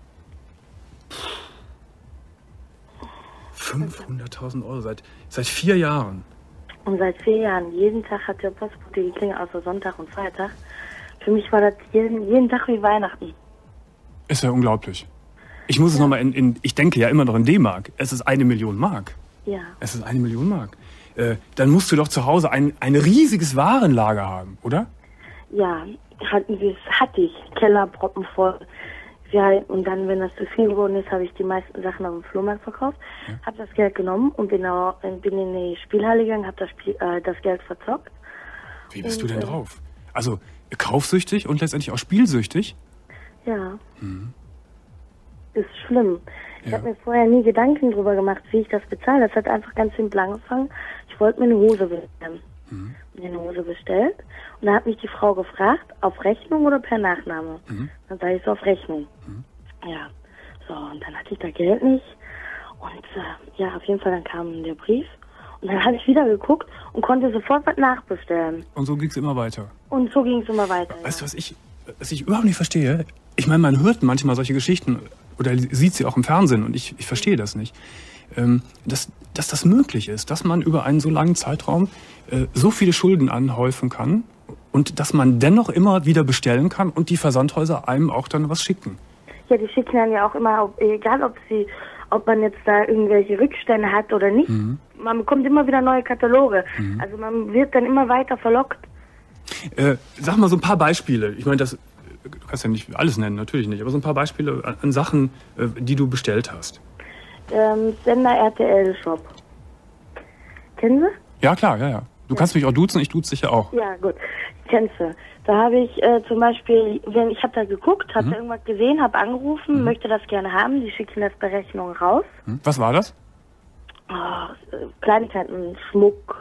500.000 Euro seit 4 Jahren. Und seit 4 Jahren, jeden Tag hat der Postbote geklingelt, außer Sonntag und Freitag. Für mich war das jeden Tag wie Weihnachten. Ist ja unglaublich. Ich muss es nochmal ich denke ja immer noch in D-Mark. Es ist 1 Million Mark. Ja. Es ist 1 Million Mark. Dann musst du doch zu Hause ein riesiges Warenlager haben, oder? Ja, hatte ich. Keller proppenvoll. Ja, und dann, wenn das zu viel geworden ist, habe ich die meisten Sachen auf dem Flohmarkt verkauft, habe das Geld genommen und bin in die Spielhalle gegangen, habe das Geld verzockt. Wie bist du denn drauf? Also kaufsüchtig und letztendlich auch spielsüchtig? Ja. Das ist schlimm. Ich habe mir vorher nie Gedanken drüber gemacht, wie ich das bezahle. Das hat einfach ganz simpel angefangen. Ich wollte mir eine Hose bestellen. Mir eine Hose bestellt. Und da hat mich die Frau gefragt, auf Rechnung oder per Nachname? Dann sage ich so, auf Rechnung. Ja. So, und dann hatte ich da Geld nicht. Und ja, auf jeden Fall, dann kam der Brief. Und dann habe ich wieder geguckt und konnte sofort was nachbestellen. Und so ging es immer weiter. Und so ging es immer weiter. Weißt du, was ich überhaupt nicht verstehe? Ich meine, man hört manchmal solche Geschichten oder sieht sie auch im Fernsehen und ich verstehe das nicht. Dass das möglich ist, dass man über einen so langen Zeitraum so viele Schulden anhäufen kann und dass man dennoch immer wieder bestellen kann und die Versandhäuser einem auch dann was schicken. Ja, die schicken dann ja auch immer, egal ob man jetzt da irgendwelche Rückstände hat oder nicht. Man bekommt immer wieder neue Kataloge. Also man wird dann immer weiter verlockt. Sag mal so ein paar Beispiele. Ich meine, du kannst ja nicht alles nennen, natürlich nicht, aber so ein paar Beispiele an Sachen, die du bestellt hast. Sender RTL Shop. Kennen Sie? Ja, klar, ja. Du kannst mich auch duzen, ich duze dich ja auch. Ja, gut. Kennst du. Da habe ich zum Beispiel, ich habe da geguckt, habe da irgendwas gesehen, habe angerufen, möchte das gerne haben. Die schicken das bei Rechnung raus. Was war das? Kleinigkeiten, Schmuck,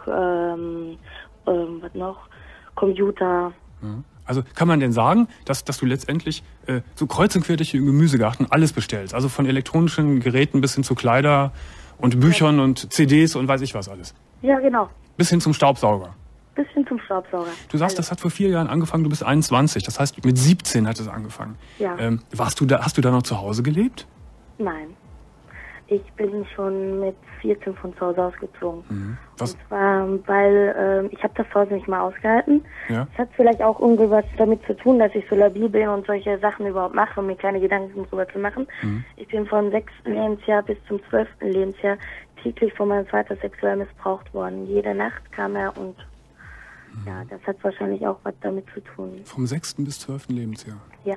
was noch? Computer. Also kann man denn sagen, dass du letztendlich so kreuz und quer durch den Gemüsegarten alles bestellst? Also von elektronischen Geräten bis hin zu Kleider und Büchern und CDs und weiß ich was alles. Ja, genau. Bis hin zum Staubsauger. Bis hin zum Staubsauger. Du sagst, das hat vor 4 Jahren angefangen, du bist 21. Das heißt, mit 17 hat es angefangen. Ja. Hast du da noch zu Hause gelebt? Nein. Ich bin schon mit 14 von zu Hause ausgezogen. Was? Und zwar, weil ich habe das zu Hause nicht mal ausgehalten. Ja. Es hat vielleicht auch irgendwie was damit zu tun, dass ich so labil bin und solche Sachen überhaupt mache und mir keine Gedanken drüber zu machen. Ich bin vom 6. Lebensjahr bis zum 12. Lebensjahr täglich von meinem Vater sexuell missbraucht worden. Jede Nacht kam er und ja, das hat wahrscheinlich auch was damit zu tun. Vom 6. bis 12. Lebensjahr. Ja.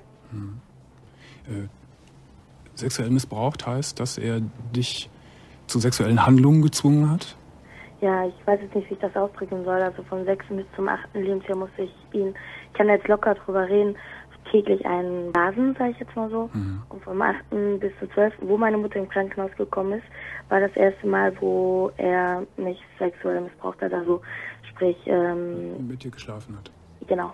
Sexuell missbraucht heißt, dass er dich zu sexuellen Handlungen gezwungen hat? Ja, ich weiß jetzt nicht, wie ich das ausdrücken soll. Also vom 6. bis zum 8. Lebensjahr musste ich kann jetzt locker drüber reden, täglich einen Rasen, sage ich jetzt mal so. Und vom 8. bis zum 12., wo meine Mutter im Krankenhaus gekommen ist, war das erste Mal, wo er mich sexuell missbraucht hat, also sprich... mit dir geschlafen hat. Genau.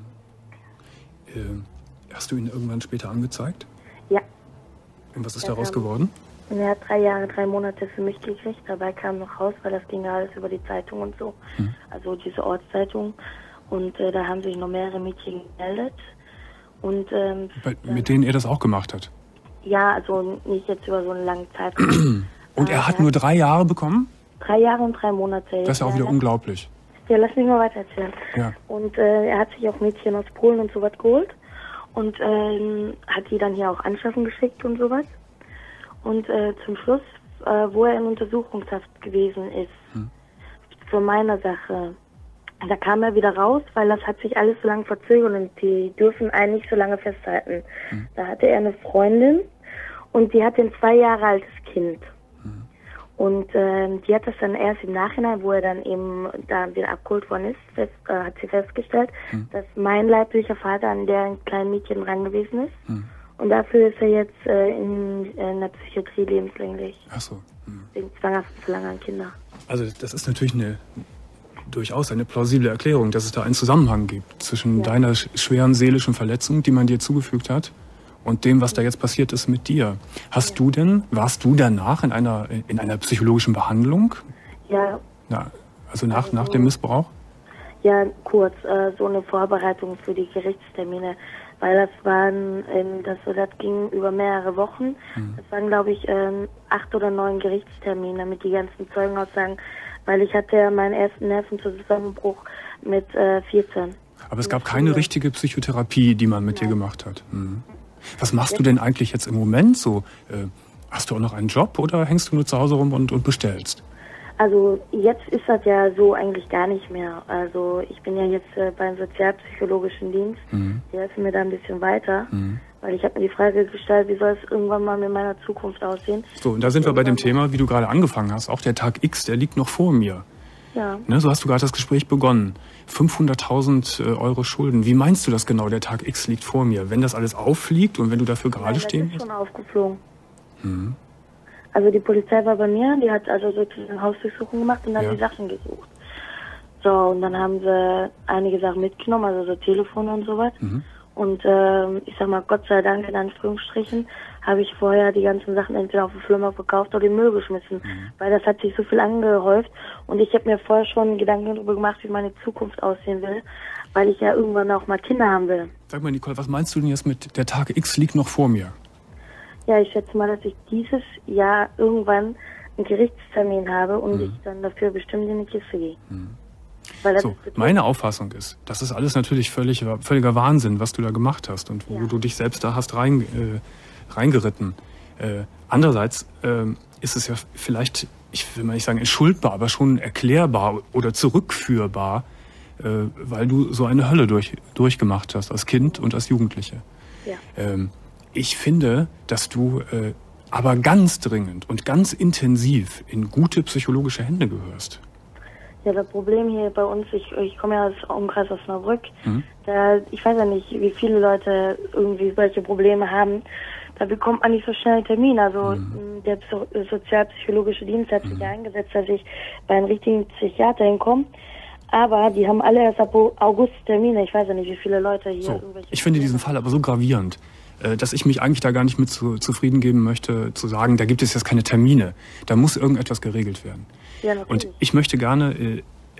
Hast du ihn irgendwann später angezeigt? Ja. Und was ist daraus geworden? Und er hat 3 Jahre, 3 Monate für mich gekriegt. Dabei kam noch raus, weil das ging ja alles über die Zeitung und so. Also diese Ortszeitung. Und da haben sich noch mehrere Mädchen gemeldet. Und, mit denen er das auch gemacht hat? Ja, also nicht jetzt über so einen langen Zeitraum. Und er hat nur 3 Jahre bekommen? 3 Jahre und 3 Monate. Das ist ja auch wieder unglaublich. Ja, lass mich mal weiter erzählen. Ja. Und er hat sich auch Mädchen aus Polen und sowas geholt. Und hat die dann hier auch anschaffen geschickt und sowas. Und zum Schluss, wo er in Untersuchungshaft gewesen ist, für meine Sache, da kam er wieder raus, weil das hat sich alles so lange verzögert und die dürfen einen nicht so lange festhalten. Da hatte er eine Freundin und die hatte ein 2 Jahre altes Kind. Und die hat das dann erst im Nachhinein, wo er dann eben da wieder abgeholt worden ist, hat sie festgestellt, dass mein leiblicher Vater an deren kleinen Mädchen dran gewesen ist. Und dafür ist er jetzt in der Psychiatrie lebenslänglich. Ach so. Wegen zwanghaften Verlangen an Kinder. Also das ist natürlich durchaus eine plausible Erklärung, dass es da einen Zusammenhang gibt zwischen deiner schweren seelischen Verletzung, die man dir zugefügt hat, und dem, was da jetzt passiert ist mit dir. Warst du danach in einer psychologischen Behandlung? Ja. Also nach dem Missbrauch? Ja, kurz, so eine Vorbereitung für die Gerichtstermine, weil das ging über mehrere Wochen. Das waren, glaube ich, 8 oder 9 Gerichtstermine mit die ganzen Zeugenaussagen, weil ich hatte ja meinen ersten Nervenzusammenbruch mit 14. Aber es gab keine richtige Psychotherapie, die man mit dir gemacht hat. Was machst du denn eigentlich jetzt im Moment so? Hast du auch noch einen Job oder hängst du nur zu Hause rum und bestellst? Also jetzt ist das ja so eigentlich gar nicht mehr. Also ich bin ja jetzt beim sozialpsychologischen Dienst. Die helfen mir da ein bisschen weiter. Weil ich habe mir die Frage gestellt, wie soll es irgendwann mal mit meiner Zukunft aussehen? So, und da sind wir bei dem Thema, wie du gerade angefangen hast. Auch der Tag X, der liegt noch vor mir. Ja. Ne, so hast du gerade das Gespräch begonnen. 500.000 Euro Schulden. Wie meinst du das genau, der Tag X liegt vor mir? Wenn das alles auffliegt und wenn du dafür gerade stehen musst? Das ist schon aufgeflogen. Also die Polizei war bei mir, die hat also sozusagen eine Hausdurchsuchung gemacht und dann die Sachen gesucht. So, und dann haben sie einige Sachen mitgenommen, also so Telefone und sowas. Und ich sag mal, Gott sei Dank, in Anführungsstrichen, habe ich vorher die ganzen Sachen entweder auf dem Flohmarkt verkauft oder in den Müll geschmissen. Weil das hat sich so viel angehäuft. Und ich habe mir vorher schon Gedanken darüber gemacht, wie meine Zukunft aussehen will. Weil ich ja irgendwann auch mal Kinder haben will. Sag mal, Nicole, was meinst du denn jetzt mit der Tag X liegt noch vor mir? Ja, ich schätze mal, dass ich dieses Jahr irgendwann einen Gerichtstermin habe und ich dann dafür bestimmt in die Kiste gehe. Weil das meine Auffassung ist, das ist alles natürlich völliger Wahnsinn, was du da gemacht hast und wo du dich selbst da hast reingeritten. Andererseits ist es ja vielleicht, ich will mal nicht sagen entschuldbar, aber schon erklärbar oder zurückführbar, weil du so eine Hölle durchgemacht hast als Kind und als Jugendliche. Ja. Ich finde, dass du aber ganz dringend und ganz intensiv in gute psychologische Hände gehörst. Ja, das Problem hier bei uns, ich komme ja aus dem Umkreis Osnabrück, ich weiß ja nicht, wie viele Leute irgendwie solche Probleme haben, da bekommt man nicht so schnell einen Termin. Also der sozialpsychologische Dienst hat sich ja eingesetzt, dass ich bei einem richtigen Psychiater hinkomme. Aber die haben alle erst ab August Termine. Ich weiß ja nicht, wie viele Leute hier irgendwelche... Ich finde diesen Fall aber so gravierend, dass ich mich eigentlich da gar nicht mit zufrieden geben möchte, zu sagen, da gibt es jetzt keine Termine. Da muss irgendetwas geregelt werden. Ja, natürlich. Und ich möchte gerne,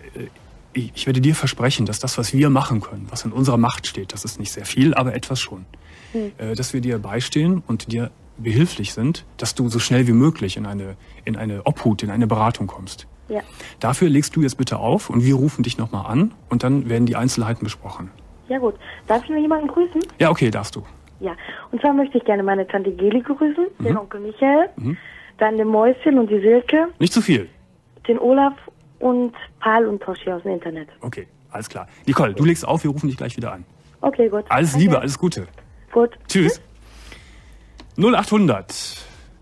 ich werde dir versprechen, dass das, was wir machen können, was in unserer Macht steht, das ist nicht sehr viel, aber etwas schon, dass wir dir beistehen und dir behilflich sind, dass du so schnell wie möglich in eine Obhut, in eine Beratung kommst. Ja. Dafür legst du jetzt bitte auf und wir rufen dich nochmal an und dann werden die Einzelheiten besprochen. Ja gut. Darf ich noch jemanden grüßen? Ja, okay, darfst du. Ja, und zwar möchte ich gerne meine Tante Geli grüßen, den Onkel Michael, dann den Mäuschen und die Silke. Nicht zu viel. Den Olaf und Paul und Toschi aus dem Internet. Okay, alles klar. Nicole, du legst auf, wir rufen dich gleich wieder an. Okay, gut. Alles Liebe, alles Gute. Gut. Tschüss. 0800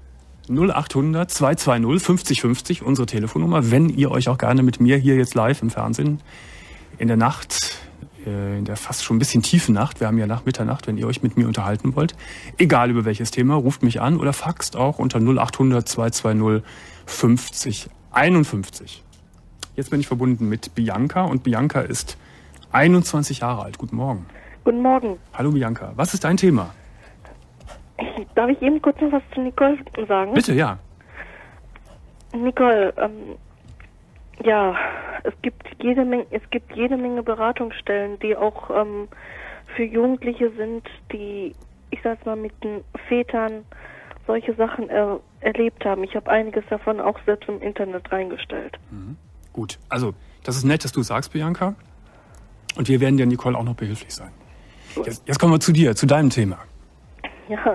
220 50 50, unsere Telefonnummer, wenn ihr euch auch gerne mit mir hier jetzt live im Fernsehen in der Nacht in der fast schon ein bisschen tiefen Nacht. Wir haben ja nach Mitternacht, wenn ihr euch mit mir unterhalten wollt. Egal über welches Thema, ruft mich an oder faxt auch unter 0800 220 50 51. Jetzt bin ich verbunden mit Bianca und Bianca ist 21 Jahre alt. Guten Morgen. Guten Morgen. Hallo Bianca, was ist dein Thema? Darf ich eben kurz noch was zu Nicole sagen? Bitte, ja. Nicole, ja, es gibt jede Menge Beratungsstellen, die auch für Jugendliche sind, die, ich sag's mal, mit den Vätern solche Sachen erlebt haben. Ich habe einiges davon auch selbst im Internet reingestellt. Mhm. Gut, also das ist nett, dass du sagst, Bianca. Und wir werden dir, Nicole, auch noch behilflich sein. Jetzt kommen wir zu dir, zu deinem Thema. Ja,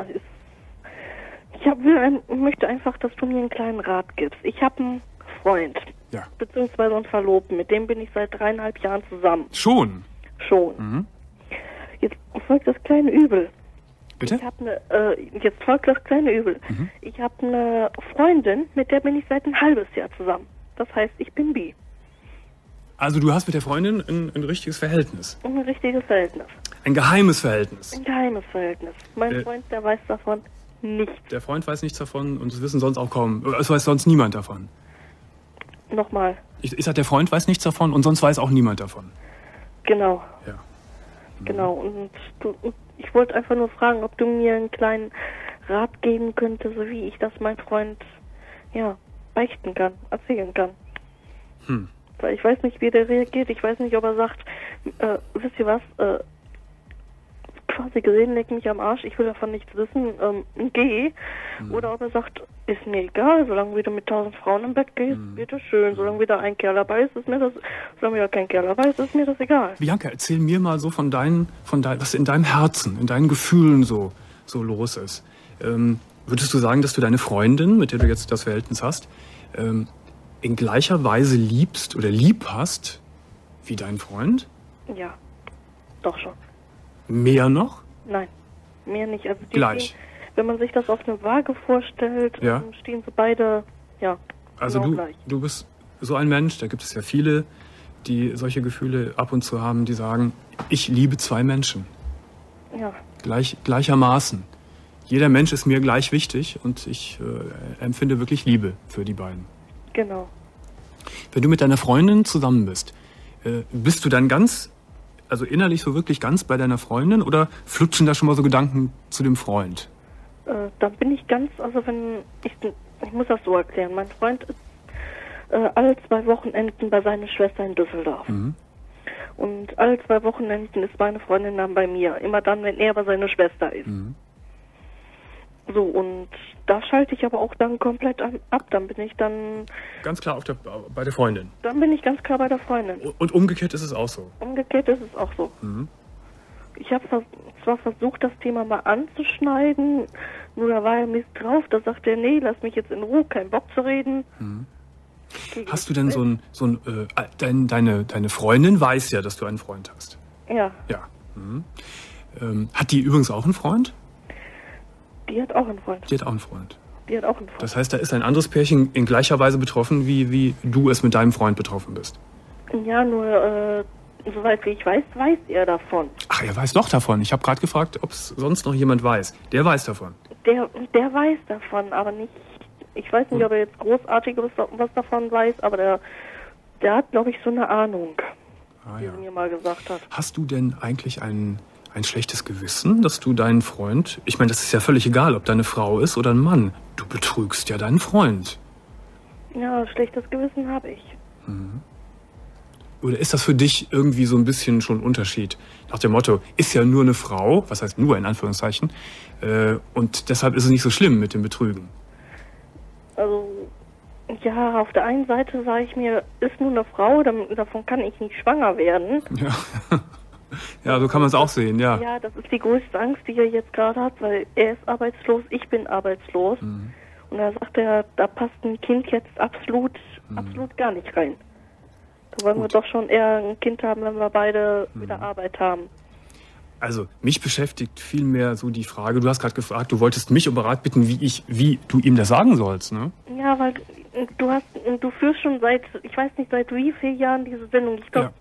ich möchte einfach, dass du mir einen kleinen Rat gibst. Ich habe einen Freund, ja, beziehungsweise einen Verlobten, mit dem bin ich seit 3,5 Jahren zusammen. Schon? Schon. Mhm. Jetzt folgt das kleine Übel. Bitte? Jetzt folgt das kleine Übel. Mhm. Ich habe eine Freundin, mit der bin ich seit ein halbes Jahr zusammen. Das heißt, ich bin bi. Also du hast mit der Freundin ein richtiges Verhältnis? Ein richtiges Verhältnis. Ein geheimes Verhältnis? Ein geheimes Verhältnis. Mein Freund, der weiß davon nichts. Der Freund weiß nichts davon und es wissen sonst auch kaum, es weiß sonst niemand davon. Nochmal. Ich sag, der Freund weiß nichts davon und sonst weiß auch niemand davon. Genau. Ja. Mhm. Genau. Und ich wollte einfach nur fragen, ob du mir einen kleinen Rat geben könntest, so wie ich das meinem Freund, beichten kann, erzählen kann. Weil ich weiß nicht, wie der reagiert. Ich weiß nicht, ob er sagt, wisst ihr was, quasi gesehen, leck mich am Arsch, ich will davon nichts wissen, geh. Oder ob er sagt, ist mir egal, solange du mit 1000 Frauen im Bett gehst, bitteschön. Solange wieder ein Kerl dabei ist, solange wieder kein Kerl dabei ist mir das egal. Bianca, erzähl mir mal so von was in deinem Herzen, in deinen Gefühlen so los ist. Würdest du sagen, dass du deine Freundin, mit der du jetzt das Verhältnis hast, in gleicher Weise liebst oder lieb hast wie dein Freund? Ja, doch schon. Mehr noch? Nein, mehr nicht. Also gleich. Wenn man sich das auf eine Waage vorstellt, stehen sie beide, also genau gleich. Du bist so ein Mensch, da gibt es ja viele, die solche Gefühle ab und zu haben, die sagen, ich liebe zwei Menschen. Ja. Gleichermaßen. Jeder Mensch ist mir gleich wichtig und ich empfinde wirklich Liebe für die beiden. Genau. Wenn du mit deiner Freundin zusammen bist, bist du dann also innerlich so wirklich ganz bei deiner Freundin oder flutschen da schon mal so Gedanken zu dem Freund? Dann bin ich also ich muss das so erklären, mein Freund ist alle 2 Wochenenden bei seiner Schwester in Düsseldorf. Mhm. Und alle 2 Wochenenden ist meine Freundin dann bei mir, immer dann, wenn er bei seiner Schwester ist. Mhm. So, und da schalte ich aber auch dann komplett ab. Dann bin ich dann... Ganz klar bei der Freundin? Dann bin ich ganz klar bei der Freundin. Und umgekehrt ist es auch so? Umgekehrt ist es auch so. Mhm. Ich habe zwar versucht, das Thema mal anzuschneiden, nur da war er Mist drauf. Da sagt er, nee, lass mich jetzt in Ruhe, kein Bock zu reden. Mhm. Hast du denn deine Freundin weiß ja, dass du einen Freund hast? Ja. Ja. Mhm. Hat die übrigens auch einen Freund? Die hat auch einen Freund. Die hat auch einen Freund. Das heißt, da ist ein anderes Pärchen in gleicher Weise betroffen, wie du es mit deinem Freund betroffen bist. Ja, nur soweit wie ich weiß er davon. Ach, er weiß doch davon. Ich habe gerade gefragt, ob es sonst noch jemand weiß. Der weiß davon. Der weiß davon, aber nicht... Ich weiß nicht, ob er jetzt großartig was davon weiß, aber der hat, glaube ich, so eine Ahnung, die er mir mal gesagt hat. Hast du denn eigentlich ein schlechtes Gewissen, dass du deinen Freund, ich meine, das ist ja völlig egal, ob deine Frau ist oder ein Mann, du betrügst ja deinen Freund. Ja, schlechtes Gewissen habe ich. Mhm. Oder ist das für dich irgendwie so ein bisschen schon ein Unterschied? Nach dem Motto, ist ja nur eine Frau, was heißt nur in Anführungszeichen, und deshalb ist es nicht so schlimm mit dem Betrügen. Also, ja, auf der einen Seite sage ich mir, ist nur eine Frau, davon kann ich nicht schwanger werden. Ja. Ja, so kann man es auch sehen, ja. Ja, das ist die größte Angst, die er jetzt gerade hat, weil er ist arbeitslos, ich bin arbeitslos. Mhm. Und da sagt er, da passt ein Kind jetzt absolut gar nicht rein. Da wollen wir doch schon eher ein Kind haben, wenn wir beide wieder Arbeit haben. Also, mich beschäftigt vielmehr so die Frage, du hast gerade gefragt, du wolltest mich um Rat bitten, wie du ihm das sagen sollst, ne? Ja, weil du führst schon seit, ich weiß nicht, seit wie vielen Jahren diese Sendung. Ich glaube,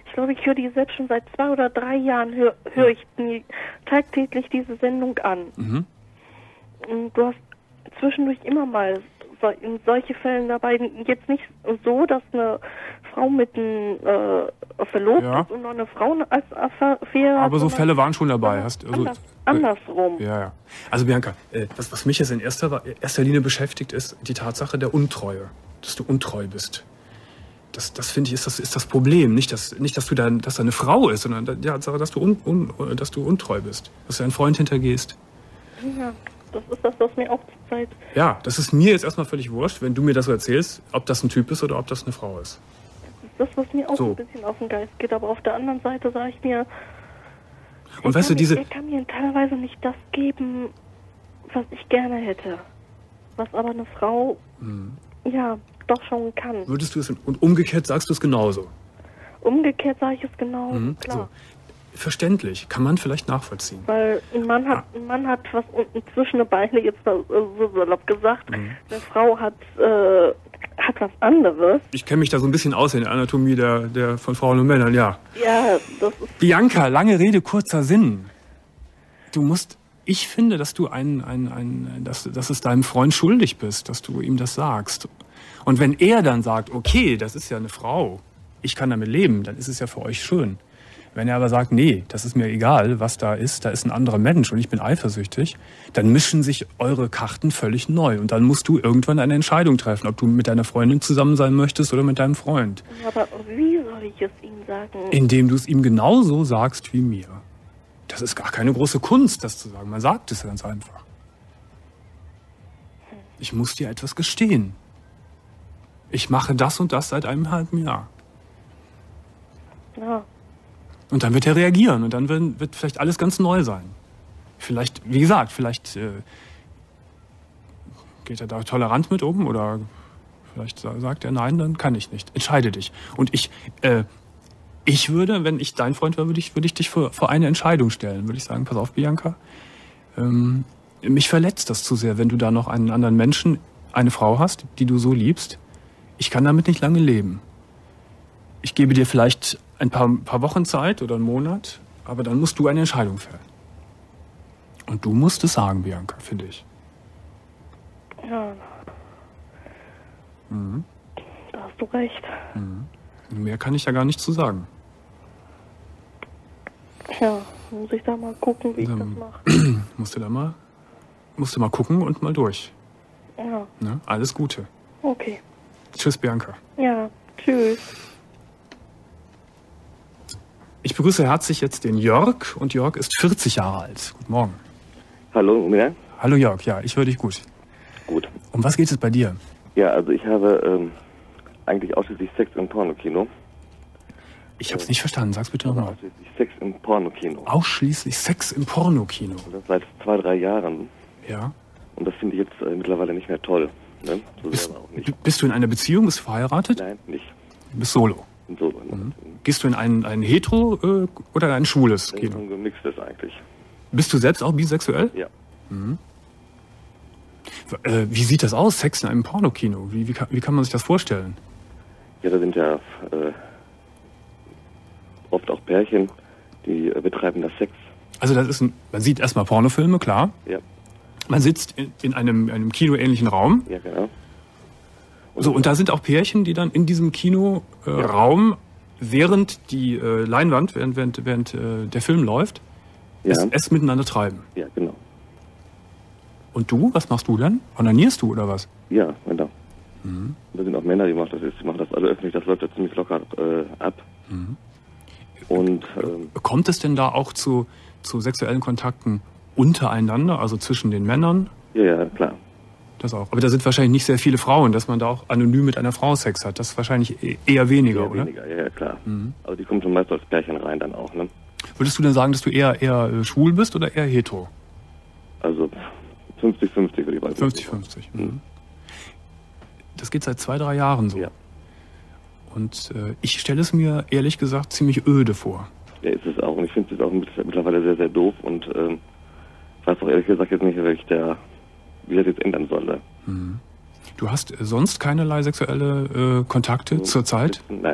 Ich glaube, ich höre die selbst schon seit 2 oder 3 Jahren, höre ich tagtäglich diese Sendung an. Mhm. Und du hast zwischendurch immer mal in solche Fällen dabei, jetzt nicht so, dass eine Frau mit einem verlobt ist und noch eine Frau als Affäre hat. Aber so Fälle waren schon dabei. Andersrum. Ja. Also Bianca, was mich jetzt in erster Linie beschäftigt, ist die Tatsache der Untreue. Dass du untreu bist. Das finde ich, ist das Problem. Nicht, dass da eine Frau ist, sondern die Tatsache, dass du untreu bist. Dass du einen Freund hintergehst. Ja. Das ist das, was mir auch zur Zeit... Ja, das ist mir jetzt erstmal völlig wurscht, wenn du mir das so erzählst, ob das ein Typ ist oder ob das eine Frau ist. Das ist das, was mir auch ein bisschen auf den Geist geht. Aber auf der anderen Seite sage ich mir... Und weißt du, er kann mir teilweise nicht das geben, was ich gerne hätte. Was aber eine Frau, doch schon kann. Würdest du es... Und umgekehrt sagst du es genauso? Umgekehrt sage ich es genauso, klar. So. Verständlich, kann man vielleicht nachvollziehen. Weil ein Mann hat was unten zwischen den Beinen, jetzt so salopp gesagt. Eine Frau hat was anderes. Ich kenne mich da so ein bisschen aus in der Anatomie der von Frauen und Männern, ja. Ja, das ist... Bianca, lange Rede, kurzer Sinn. Ich finde, dass du dass es deinem Freund schuldig bist, dass du ihm das sagst. Und wenn er dann sagt, okay, das ist ja eine Frau, ich kann damit leben, dann ist es ja für euch schön. Wenn er aber sagt, nee, das ist mir egal, was da ist ein anderer Mensch und ich bin eifersüchtig, dann mischen sich eure Karten völlig neu. Und dann musst du irgendwann eine Entscheidung treffen, ob du mit deiner Freundin zusammen sein möchtest oder mit deinem Freund. Aber wie soll ich es ihm sagen? Indem du es ihm genauso sagst wie mir. Das ist gar keine große Kunst, das zu sagen. Man sagt es ganz einfach. Ich muss dir etwas gestehen. Ich mache das und das seit einem halben Jahr. Ja. Und dann wird er reagieren und dann wird vielleicht alles ganz neu sein. Vielleicht, wie gesagt, geht er da tolerant mit um oder vielleicht sagt er, nein, dann kann ich nicht. Entscheide dich. Und ich würde, wenn ich dein Freund wäre, würde ich dich vor eine Entscheidung stellen. Würde ich sagen, pass auf, Bianca, mich verletzt das zu sehr, wenn du da noch einen anderen Menschen, eine Frau hast, die du so liebst. Ich kann damit nicht lange leben. Ich gebe dir vielleicht ein paar Wochen Zeit oder einen Monat, aber dann musst du eine Entscheidung fällen. Und du musst es sagen, Bianca, finde ich. Ja. Da hast du recht. Mehr kann ich ja gar nicht zu sagen. Ja, muss ich da mal gucken, wie ich das mache. Musst du mal gucken und mal durch. Ja. Ne? Alles Gute. Okay. Tschüss, Bianca. Ja, tschüss. Ich begrüße herzlich jetzt den Jörg und Jörg ist 40 Jahre alt. Guten Morgen. Hallo, mir? Hallo Jörg, ja, ich höre dich gut. Gut. Um was geht es bei dir? Ja, also ich habe eigentlich ausschließlich Sex im Pornokino. Ich habe es nicht verstanden, sag's bitte nochmal. Ausschließlich Sex im Pornokino. Ausschließlich Sex im Pornokino? Und das seit 2-3 Jahren. Ja. Und das finde ich jetzt mittlerweile nicht mehr toll. Ne? So auch nicht. Bist du in einer Beziehung, bist du verheiratet? Nein, nicht. Du bist solo? Solo. Gehst du in ein hetero oder ein schwules Kino? Ein gemixtes eigentlich. Bist du selbst auch bisexuell? Ja. Wie sieht das aus, Sex in einem Pornokino? Wie kann man sich das vorstellen? Ja, da sind ja oft auch Pärchen, die betreiben das Sex. Also man sieht erstmal Pornofilme, klar. Ja. Man sitzt in einem kinoähnlichen Raum. Ja, genau. Und da sind auch Pärchen, die dann in diesem Kinoraum, während die Leinwand, während der Film läuft, es miteinander treiben. Ja, genau. Und du, was machst du dann? Onanierst du oder was? Ja, genau. Da sind auch Männer, die machen das also öffentlich, das läuft ja ziemlich locker ab. Und kommt es denn da auch zu sexuellen Kontakten untereinander, also zwischen den Männern? Ja, klar. Das auch. Aber da sind wahrscheinlich nicht sehr viele Frauen, dass man da auch anonym mit einer Frau Sex hat. Das ist wahrscheinlich eher weniger, oder? Weniger, ja, klar. Aber die kommen schon meist als Pärchen rein dann auch, ne? Würdest du denn sagen, dass du eher schwul bist oder eher hetero? Also 50-50 würde ich mal sagen. 50-50. Das geht seit 2-3 Jahren so. Ja. Und ich stelle es mir ehrlich gesagt ziemlich öde vor. Ja, ist es auch. Und ich finde es auch mittlerweile sehr, sehr doof und weiß auch ehrlich gesagt jetzt nicht, wie das jetzt ändern soll. Du hast sonst keinerlei sexuelle Kontakte zurzeit? Nein.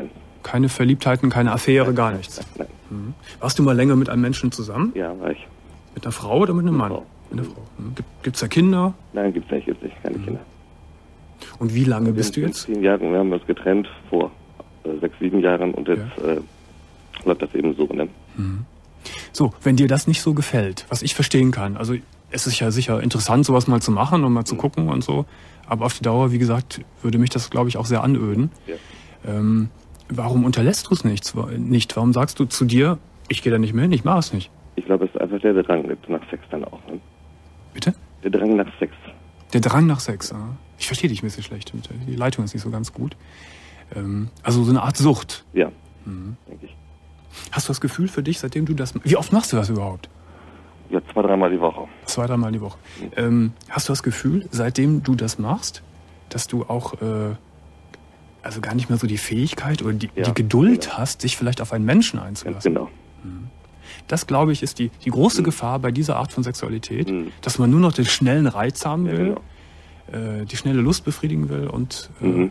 Keine Verliebtheiten, keine Affäre, gar nichts? Nein. Mhm. Warst du mal länger mit einem Menschen zusammen? Ja, war ich. Mit einer Frau oder mit einem Mann? Frau. Mit einer Frau. Mhm. Gibt es da Kinder? Nein, gibt's nicht, keine Kinder. Und wie lange bist du jetzt? 10 Jahren, wir haben uns getrennt vor 6, 7 Jahren und jetzt läuft das eben so, ne? Mhm. So, wenn dir das nicht so gefällt, was ich verstehen kann, also es ist ja sicher interessant, sowas mal zu machen und mal zu gucken und so, aber auf die Dauer, wie gesagt, würde mich das, glaube ich, auch sehr anöden. Ja. Warum unterlässt du es nicht? Warum sagst du zu dir, ich gehe da nicht mehr hin, ich mache es nicht? Ich glaube, es ist einfach der Drang nach Sex dann auch, ne? Bitte? Der Drang nach Sex. Der Drang nach Sex, ja. Ich verstehe dich ein bisschen schlecht, die Leitung ist nicht so ganz gut. Also so eine Art Sucht. Ja, denke ich. Hast du das Gefühl für dich, seitdem du das... Wie oft machst du das überhaupt? Ja, 2, 3 Mal die Woche. 2, 3 Mal die Woche. Hast du das Gefühl, seitdem du das machst, dass du auch also gar nicht mehr so die Fähigkeit oder die Geduld hast, dich vielleicht auf einen Menschen einzulassen? Ganz genau. Das, glaube ich, ist die große Gefahr bei dieser Art von Sexualität, dass man nur noch den schnellen Reiz haben will, die schnelle Lust befriedigen will und...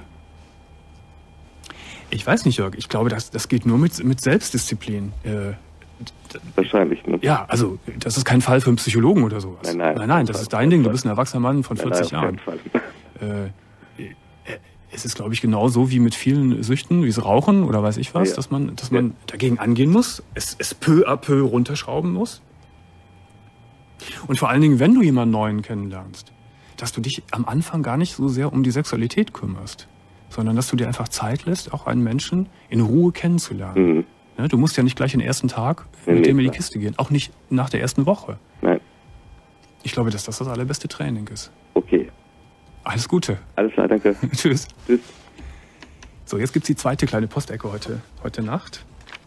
Ich weiß nicht, Jörg, ich glaube, das geht nur mit Selbstdisziplin. Wahrscheinlich, ne? Ja, also das ist kein Fall für einen Psychologen oder sowas. Nein, das ist dein Ding. Du bist ein erwachsener Mann von 40 Jahren. Es ist, glaube ich, genauso wie mit vielen Süchten, wie das Rauchen oder weiß ich was, dass man dagegen angehen muss, es peu à peu runterschrauben muss. Und vor allen Dingen, wenn du jemanden Neuen kennenlernst, dass du dich am Anfang gar nicht so sehr um die Sexualität kümmerst, sondern dass du dir einfach Zeit lässt, auch einen Menschen in Ruhe kennenzulernen. Ne, du musst ja nicht gleich den ersten Tag mit dem in die Kiste gehen, auch nicht nach der ersten Woche. Nein. Ich glaube, dass das allerbeste Training ist. Okay. Alles Gute. Alles klar, danke. Tschüss. Tschüss. So, jetzt gibt's die zweite kleine Postecke heute Nacht.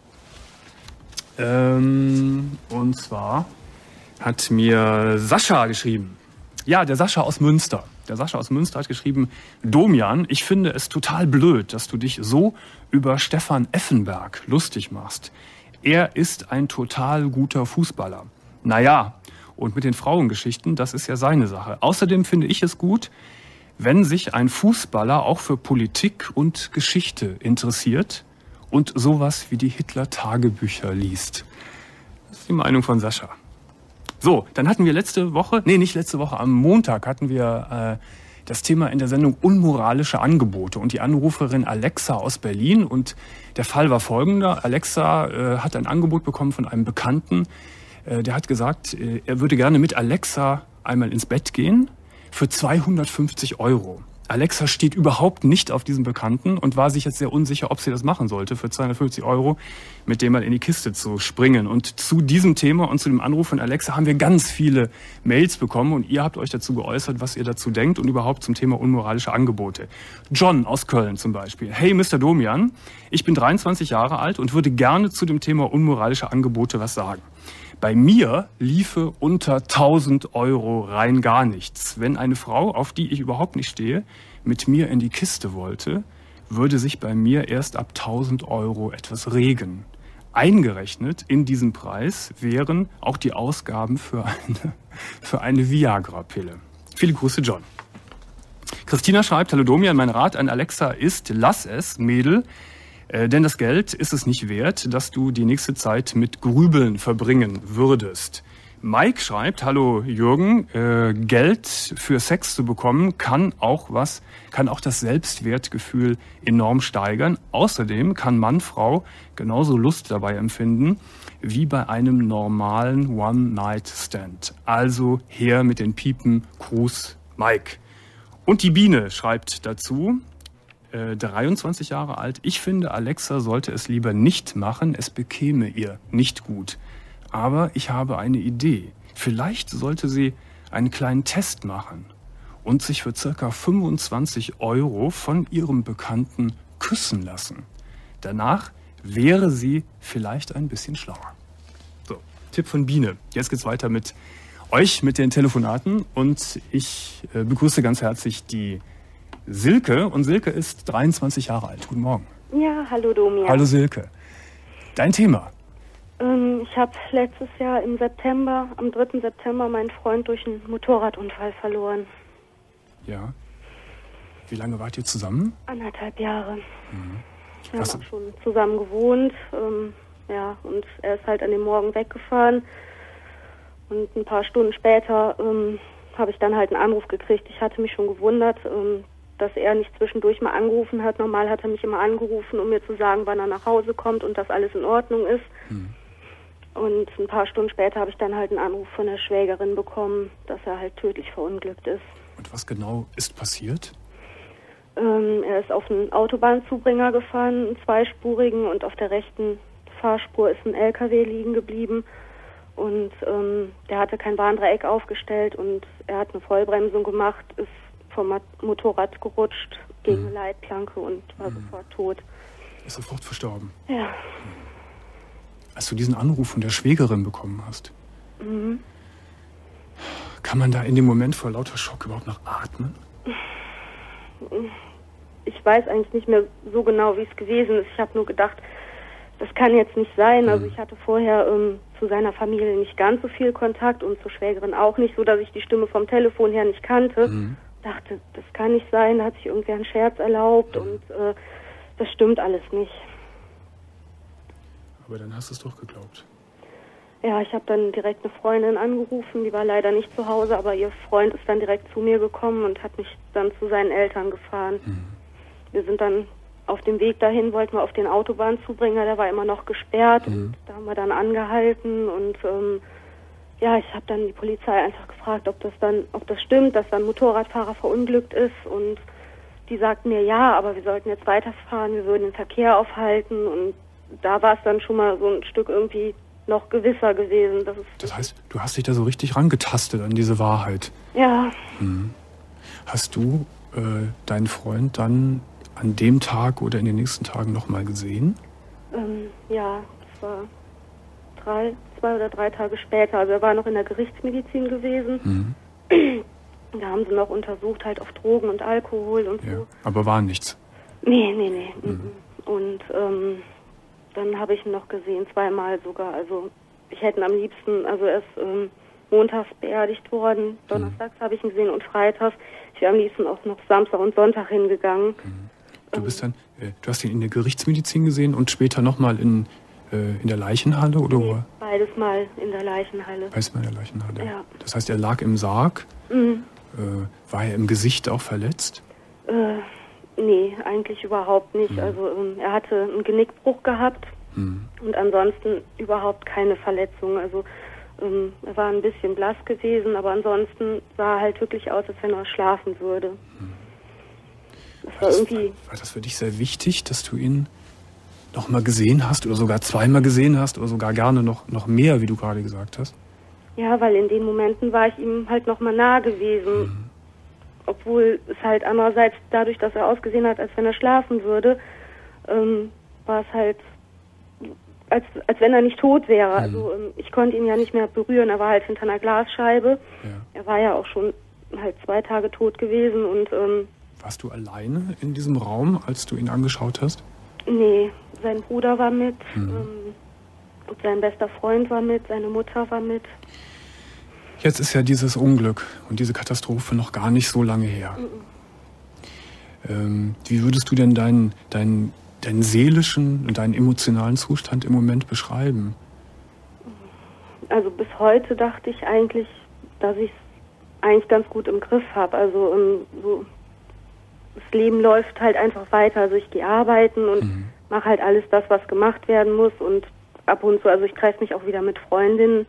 Und zwar hat mir Sascha geschrieben. Ja, der Sascha aus Münster. Der Sascha aus Münster hat geschrieben, Domian, ich finde es total blöd, dass du dich so über Stefan Effenberg lustig machst. Er ist ein total guter Fußballer. Naja, und mit den Frauengeschichten, das ist ja seine Sache. Außerdem finde ich es gut, wenn sich ein Fußballer auch für Politik und Geschichte interessiert und sowas wie die Hitler-Tagebücher liest. Das ist die Meinung von Sascha. So, dann hatten wir am Montag hatten wir das Thema in der Sendung unmoralische Angebote und die Anruferin Alexa aus Berlin. Und der Fall war folgender. Alexa hat ein Angebot bekommen von einem Bekannten. Der hat gesagt, er würde gerne mit Alexa einmal ins Bett gehen für 250 €. Alexa steht überhaupt nicht auf diesen Bekannten und war sich jetzt sehr unsicher, ob sie das machen sollte, für 250 € mit dem mal in die Kiste zu springen. Und zu diesem Thema und zu dem Anruf von Alexa haben wir ganz viele Mails bekommen und ihr habt euch dazu geäußert, was ihr dazu denkt und überhaupt zum Thema unmoralische Angebote. John aus Köln zum Beispiel. Hey Mr. Domian, ich bin 23 Jahre alt und würde gerne zu dem Thema unmoralische Angebote was sagen. Bei mir liefe unter 1000 € rein gar nichts. Wenn eine Frau, auf die ich überhaupt nicht stehe, mit mir in die Kiste wollte, würde sich bei mir erst ab 1000 € etwas regen. Eingerechnet in diesem Preis wären auch die Ausgaben für eine Viagra-Pille. Viele Grüße, John. Christina schreibt, hallo Domian, mein Rat an Alexa ist, lass es, Mädel. Denn das Geld ist es nicht wert, dass du die nächste Zeit mit Grübeln verbringen würdest. Mike schreibt, hallo Jürgen, Geld für Sex zu bekommen kann auch das Selbstwertgefühl enorm steigern. Außerdem kann Mann, Frau genauso Lust dabei empfinden wie bei einem normalen One-Night-Stand. Also her mit den Piepen, Gruß Mike. Und die Biene schreibt dazu, 23 Jahre alt. Ich finde, Alexa sollte es lieber nicht machen, es bekäme ihr nicht gut. Aber ich habe eine Idee. Vielleicht sollte sie einen kleinen Test machen und sich für ca. 25 € von ihrem Bekannten küssen lassen. Danach wäre sie vielleicht ein bisschen schlauer. So, Tipp von Biene. Jetzt geht's weiter mit euch, mit den Telefonaten. Und ich begrüße ganz herzlich die Silke, und Silke ist 23 Jahre alt. Guten Morgen. Ja, hallo Domian. Hallo Silke. Dein Thema? Ich habe letztes Jahr am 3. September, meinen Freund durch einen Motorradunfall verloren. Ja. Wie lange wart ihr zusammen? 1,5 Jahre. Wir haben auch schon zusammen gewohnt. Ja, und er ist halt an dem Morgen weggefahren. Und ein paar Stunden später habe ich dann halt einen Anruf gekriegt. Ich hatte mich schon gewundert, dass er nicht zwischendurch mal angerufen hat. Normal hat er mich immer angerufen, um mir zu sagen, wann er nach Hause kommt und dass alles in Ordnung ist. Und ein paar Stunden später habe ich dann halt einen Anruf von der Schwägerin bekommen, dass er halt tödlich verunglückt ist. Und was genau ist passiert? Er ist auf einen Autobahnzubringer gefahren, einen zweispurigen, und auf der rechten Fahrspur ist ein LKW liegen geblieben. Und der hatte kein Warndreieck aufgestellt und er hat eine Vollbremsung gemacht, ist vom Motorrad gerutscht gegen eine Leitplanke und war sofort tot. Ist sofort verstorben? Ja. Als du diesen Anruf von der Schwägerin bekommen hast, kann man da in dem Moment vor lauter Schock überhaupt noch atmen? Ich weiß eigentlich nicht mehr so genau, wie es gewesen ist. Ich habe nur gedacht, das kann jetzt nicht sein. Also ich hatte vorher zu seiner Familie nicht ganz so viel Kontakt und zur Schwägerin auch nicht, so dass ich die Stimme vom Telefon her nicht kannte. Dachte, das kann nicht sein, da hat sich irgendwer einen Scherz erlaubt und das stimmt alles nicht. Aber dann hast du es doch geglaubt. Ja, ich habe dann direkt eine Freundin angerufen, die war leider nicht zu Hause, aber ihr Freund ist dann direkt zu mir gekommen und hat mich dann zu seinen Eltern gefahren. Wir sind dann auf dem Weg dahin, wollten wir auf den Autobahnzubringer, der war immer noch gesperrt und da haben wir dann angehalten und ja, ich habe dann die Polizei einfach gefragt, ob das stimmt, dass dann ein Motorradfahrer verunglückt ist, und die sagten mir, ja, aber wir sollten jetzt weiterfahren, wir würden den Verkehr aufhalten, und da war es dann schon mal so ein Stück irgendwie noch gewisser gewesen. Das heißt, du hast dich da so richtig rangetastet an diese Wahrheit. Ja. Hast du deinen Freund dann an dem Tag oder in den nächsten Tagen noch mal gesehen? Ja, das war 2 oder 3 Tage später. Also er war noch in der Gerichtsmedizin gewesen. Da haben sie noch untersucht, halt auf Drogen und Alkohol und so. Aber war nichts? Nee. Und dann habe ich ihn noch gesehen, 2-mal sogar. Also ich hätte ihn am liebsten, also er ist montags beerdigt worden, donnerstags habe ich ihn gesehen und freitags. Ich wäre am liebsten auch noch Samstag und Sonntag hingegangen. Du hast ihn in der Gerichtsmedizin gesehen und später nochmal in der Leichenhalle, oder wo? Beides mal in der Leichenhalle. Beides mal in der Leichenhalle. Ja. Das heißt, er lag im Sarg. War er im Gesicht auch verletzt? Nee, eigentlich überhaupt nicht. Also er hatte einen Genickbruch gehabt und ansonsten überhaupt keine Verletzung. Also er war ein bisschen blass gewesen, aber ansonsten sah er halt wirklich aus, als wenn er schlafen würde. War das für dich sehr wichtig, dass du ihn noch mal gesehen hast oder sogar 2-mal gesehen hast oder sogar gerne noch mehr, wie du gerade gesagt hast? Ja, weil in den Momenten war ich ihm halt noch mal nah gewesen. Obwohl es halt andererseits dadurch, dass er ausgesehen hat, als wenn er schlafen würde, war es halt, als wenn er nicht tot wäre. Also ich konnte ihn ja nicht mehr berühren, er war halt hinter einer Glasscheibe. Er war ja auch schon halt 2 Tage tot gewesen und warst du alleine in diesem Raum, als du ihn angeschaut hast? Nee, sein Bruder war mit, und sein bester Freund war mit, seine Mutter war mit. Jetzt ist ja dieses Unglück und diese Katastrophe noch gar nicht so lange her. Wie würdest du denn deinen seelischen und deinen emotionalen Zustand im Moment beschreiben? Also bis heute dachte ich eigentlich, dass ich es eigentlich ganz gut im Griff habe. Also so das Leben läuft halt einfach weiter. Also ich gehe arbeiten und mache halt alles das, was gemacht werden muss, und ab und zu, also ich treffe mich auch wieder mit Freundinnen.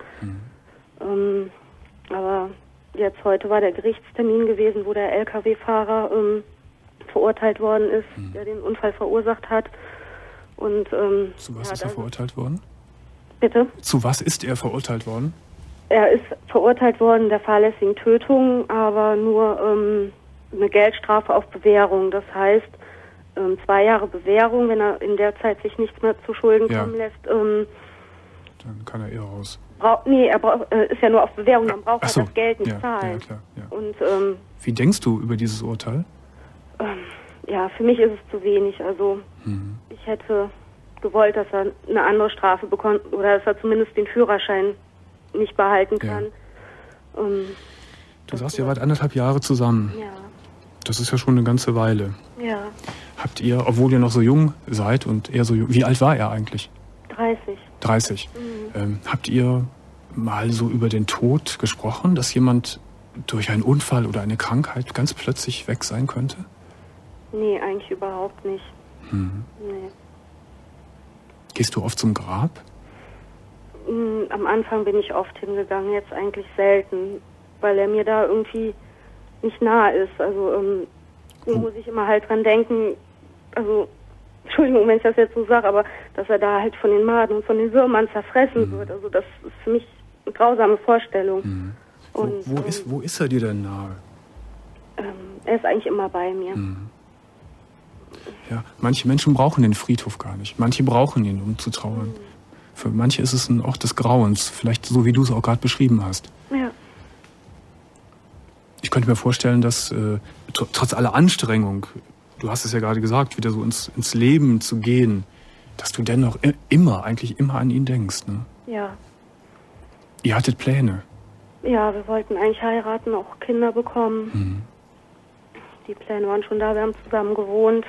Aber jetzt heute war der Gerichtstermin gewesen, wo der LKW-Fahrer verurteilt worden ist, der den Unfall verursacht hat. Und zu was ist er verurteilt worden? Bitte? Zu was ist er verurteilt worden? Er ist verurteilt worden der fahrlässigen Tötung, aber nur eine Geldstrafe auf Bewährung. Das heißt, 2 Jahre Bewährung, wenn er in der Zeit sich nichts mehr zu Schulden kommen lässt. Dann kann er eher raus. Er ist ja nur auf Bewährung, dann braucht er das Geld nicht zahlen. Ja, klar, ja. Und, wie denkst du über dieses Urteil? Ja, für mich ist es zu wenig. Also ich hätte gewollt, dass er eine andere Strafe bekommt oder dass er zumindest den Führerschein nicht behalten kann. Du sagst, ihr wart 1,5 Jahre zusammen. Ja. Das ist ja schon eine ganze Weile. Ja. Habt ihr, obwohl ihr noch so jung seid und er so jung, wie alt war er eigentlich? 30. 30. Habt ihr mal so über den Tod gesprochen, dass jemand durch einen Unfall oder eine Krankheit ganz plötzlich weg sein könnte? Nee, eigentlich überhaupt nicht. Nee. Gehst du oft zum Grab? Am Anfang bin ich oft hingegangen, jetzt eigentlich selten, weil er mir da irgendwie nicht nah ist. Also muss ich immer halt dran denken, also Entschuldigung, wenn ich das jetzt so sage, aber dass er da halt von den Maden und von den Würmern zerfressen wird. Also das ist für mich eine grausame Vorstellung. Und, wo ist er dir denn nahe? Er ist eigentlich immer bei mir. Ja, manche Menschen brauchen den Friedhof gar nicht. Manche brauchen ihn, um zu trauern. Für manche ist es ein Ort des Grauens, vielleicht so, wie du es auch gerade beschrieben hast. Ja. Ich könnte mir vorstellen, dass trotz aller Anstrengung, du hast es ja gerade gesagt, wieder so ins Leben zu gehen, dass du dennoch eigentlich immer an ihn denkst. Ne? Ja. Ihr hattet Pläne. Ja, wir wollten eigentlich heiraten, auch Kinder bekommen. Die Pläne waren schon da, wir haben zusammen gewohnt.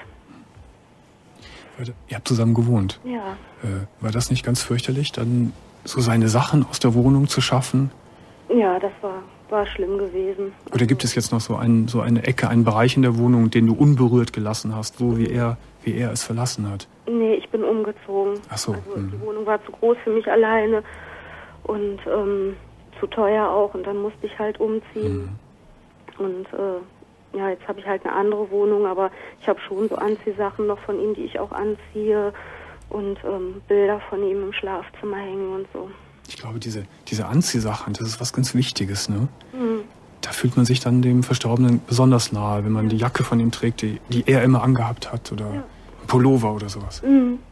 Ihr habt zusammen gewohnt? Ja. War das nicht ganz fürchterlich, dann so seine Sachen aus der Wohnung zu schaffen? Ja, das war schlimm gewesen. Oder gibt es jetzt noch so eine Ecke, einen Bereich in der Wohnung, den du unberührt gelassen hast, so wie er es verlassen hat? Nee, ich bin umgezogen. Ach so. Also die Wohnung war zu groß für mich alleine und zu teuer auch, und dann musste ich halt umziehen. Und jetzt habe ich halt eine andere Wohnung, aber ich habe schon so Anziehsachen noch von ihm, die ich auch anziehe, und Bilder von ihm im Schlafzimmer hängen und so. Ich glaube, diese Anziehsachen, das ist was ganz Wichtiges, ne? Da fühlt man sich dann dem Verstorbenen besonders nahe, wenn man die Jacke von ihm trägt, die er immer angehabt hat, oder ein Pullover oder sowas.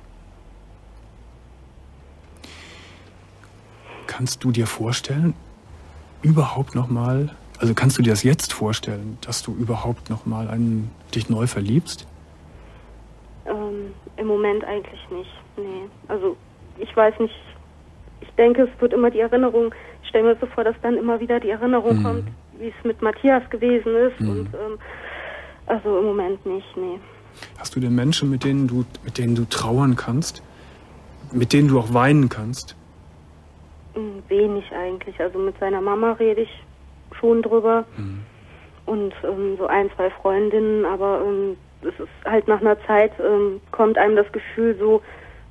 Kannst du dir vorstellen, überhaupt nochmal, also kannst du dir das jetzt vorstellen, dass du überhaupt nochmal dich neu verliebst? Im Moment eigentlich nicht, nee. Also ich weiß nicht, ich denke, es wird immer die Erinnerung, ich stelle mir so vor, dass dann immer wieder die Erinnerung kommt, wie es mit Matthias gewesen ist, und also im Moment nicht, nee. Hast du denn Menschen, mit denen du trauern kannst, mit denen du auch weinen kannst? Wenig eigentlich, also mit seiner Mama rede ich schon drüber und so 1, 2 Freundinnen, aber es ist halt nach einer Zeit, kommt einem das Gefühl so,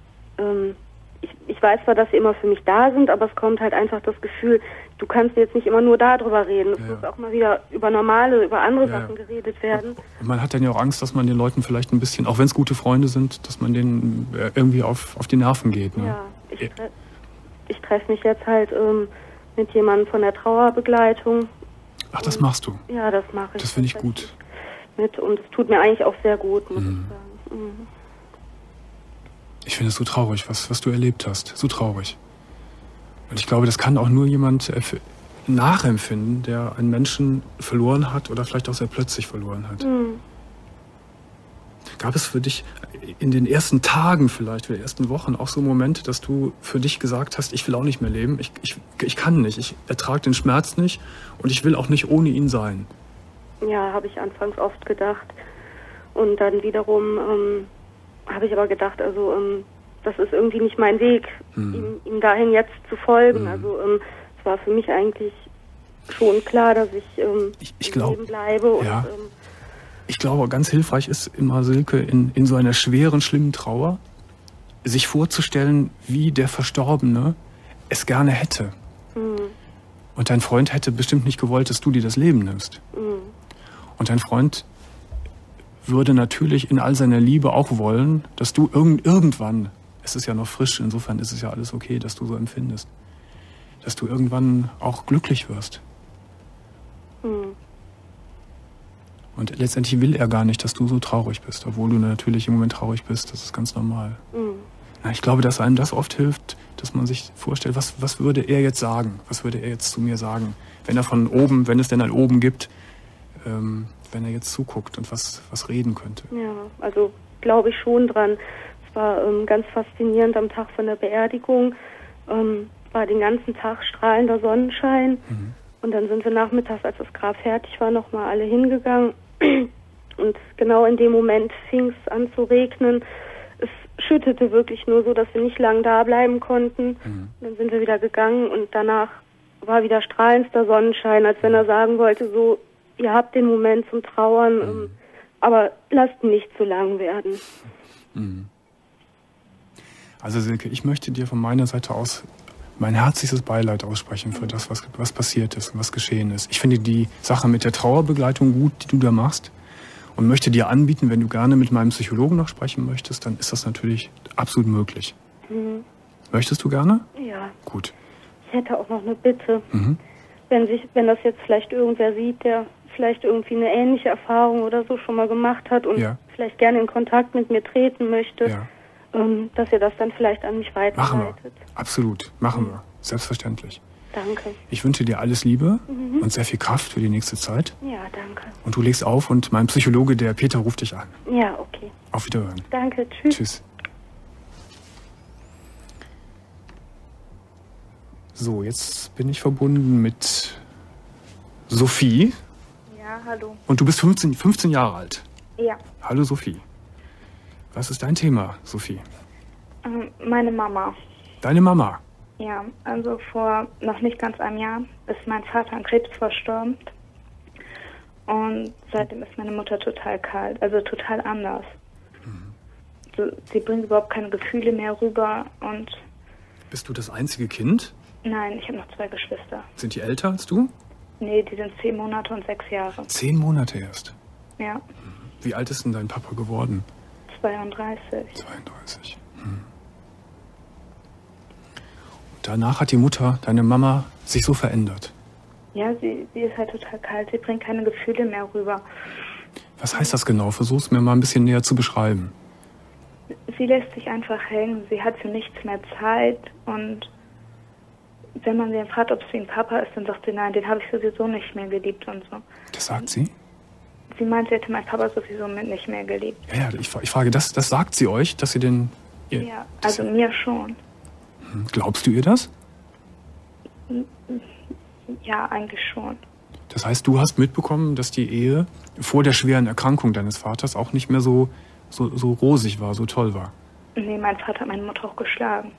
ich weiß zwar, dass sie immer für mich da sind, aber es kommt halt einfach das Gefühl, du kannst jetzt nicht immer nur darüber reden. Es muss auch mal wieder über andere Sachen geredet werden. Und man hat dann ja auch Angst, dass man den Leuten vielleicht ein bisschen, auch wenn es gute Freunde sind, dass man denen irgendwie auf die Nerven geht. Ne? Ja, ich treffe mich jetzt halt mit jemandem von der Trauerbegleitung. Ach, das machst du? Ja, das mache ich. Das finde ich gut. Und es tut mir eigentlich auch sehr gut, muss ich sagen. Ich finde es so traurig, was du erlebt hast. So traurig. Und ich glaube, das kann auch nur jemand nachempfinden, der einen Menschen verloren hat oder vielleicht auch sehr plötzlich verloren hat. Gab es für dich in den ersten Tagen vielleicht, in den ersten Wochen auch so Momente, dass du für dich gesagt hast, ich will auch nicht mehr leben, ich kann nicht, ich ertrage den Schmerz nicht und ich will auch nicht ohne ihn sein? Ja, habe ich anfangs oft gedacht. Und dann wiederum habe ich aber gedacht, also das ist irgendwie nicht mein Weg, ihm dahin jetzt zu folgen. Also es war für mich eigentlich schon klar, dass ich im Leben bleibe. Und, ich glaube, ganz hilfreich ist immer, Silke, in so einer schweren, schlimmen Trauer, sich vorzustellen, wie der Verstorbene es gerne hätte. Und dein Freund hätte bestimmt nicht gewollt, dass du dir das Leben nimmst. Und dein Freund würde natürlich in all seiner Liebe auch wollen, dass du irgendwann, es ist ja noch frisch, insofern ist es ja alles okay, dass du so empfindest, dass du irgendwann auch glücklich wirst. Und letztendlich will er gar nicht, dass du so traurig bist, obwohl du natürlich im Moment traurig bist, das ist ganz normal. Na, ich glaube, dass einem das oft hilft, dass man sich vorstellt, was würde er jetzt sagen, was würde er jetzt zu mir sagen, wenn er von oben, wenn es denn ein Oben gibt, wenn er jetzt zuguckt und was reden könnte. Ja, also glaube ich schon dran. Es war ganz faszinierend am Tag von der Beerdigung. War den ganzen Tag strahlender Sonnenschein. Und dann sind wir nachmittags, als das Grab fertig war, nochmal alle hingegangen. Und genau in dem Moment fing es an zu regnen. Es schüttete wirklich nur so, dass wir nicht lang da bleiben konnten. Dann sind wir wieder gegangen und danach war wieder strahlendster Sonnenschein, als wenn er sagen wollte, so, ihr habt den Moment zum Trauern, aber lasst ihn nicht zu lang werden. Also Silke, ich möchte dir von meiner Seite aus mein herzlichstes Beileid aussprechen für das, was passiert ist und was geschehen ist. Ich finde die Sache mit der Trauerbegleitung gut, die du da machst, und möchte dir anbieten, wenn du gerne mit meinem Psychologen noch sprechen möchtest, dann ist das natürlich absolut möglich. Möchtest du gerne? Ja. Gut. Ich hätte auch noch eine Bitte. Wenn das jetzt vielleicht irgendwer sieht, der vielleicht irgendwie eine ähnliche Erfahrung oder so schon mal gemacht hat und vielleicht gerne in Kontakt mit mir treten möchte, dass ihr das dann vielleicht an mich weiterleitet. Machen wir. Absolut. Machen wir. Selbstverständlich. Danke. Ich wünsche dir alles Liebe und sehr viel Kraft für die nächste Zeit. Ja, danke. Und du legst auf und mein Psychologe, der Peter, ruft dich an. Ja, okay. Auf Wiederhören. Danke, tschüss. Tschüss. So, jetzt bin ich verbunden mit Sophie. Ja, hallo. Und du bist 15 Jahre alt. Ja. Hallo Sophie. Was ist dein Thema, Sophie? Meine Mama. Deine Mama? Ja, also vor noch nicht ganz einem Jahr ist mein Vater an Krebs verstorben. Und seitdem ist meine Mutter total kalt, also total anders. Sie bringt überhaupt keine Gefühle mehr rüber und... Bist du das einzige Kind? Nein, ich habe noch 2 Geschwister. Sind die älter als du? Nee, die sind 10 Monate und 6 Jahre. 10 Monate erst? Ja. Wie alt ist denn dein Papa geworden? 32. 32. Danach hat die Mutter, deine Mama, sich so verändert. Ja, sie ist halt total kalt. Sie bringt keine Gefühle mehr rüber. Was heißt das genau? Versuch es mir mal ein bisschen näher zu beschreiben. Sie lässt sich einfach hängen. Sie hat für nichts mehr Zeit. Und wenn man sie fragt, ob sie ein Papa ist, dann sagt sie, nein, den habe ich sowieso nicht mehr geliebt und so. Das sagt sie? Sie meint, sie hätte meinen Papa sowieso nicht mehr geliebt. Ja, ich frage, das sagt sie euch, dass sie den... Ja, also mir schon. Glaubst du ihr das? Ja, eigentlich schon. Das heißt, du hast mitbekommen, dass die Ehe vor der schweren Erkrankung deines Vaters auch nicht mehr so rosig war, so toll war? Nee, mein Vater hat meine Mutter auch geschlagen.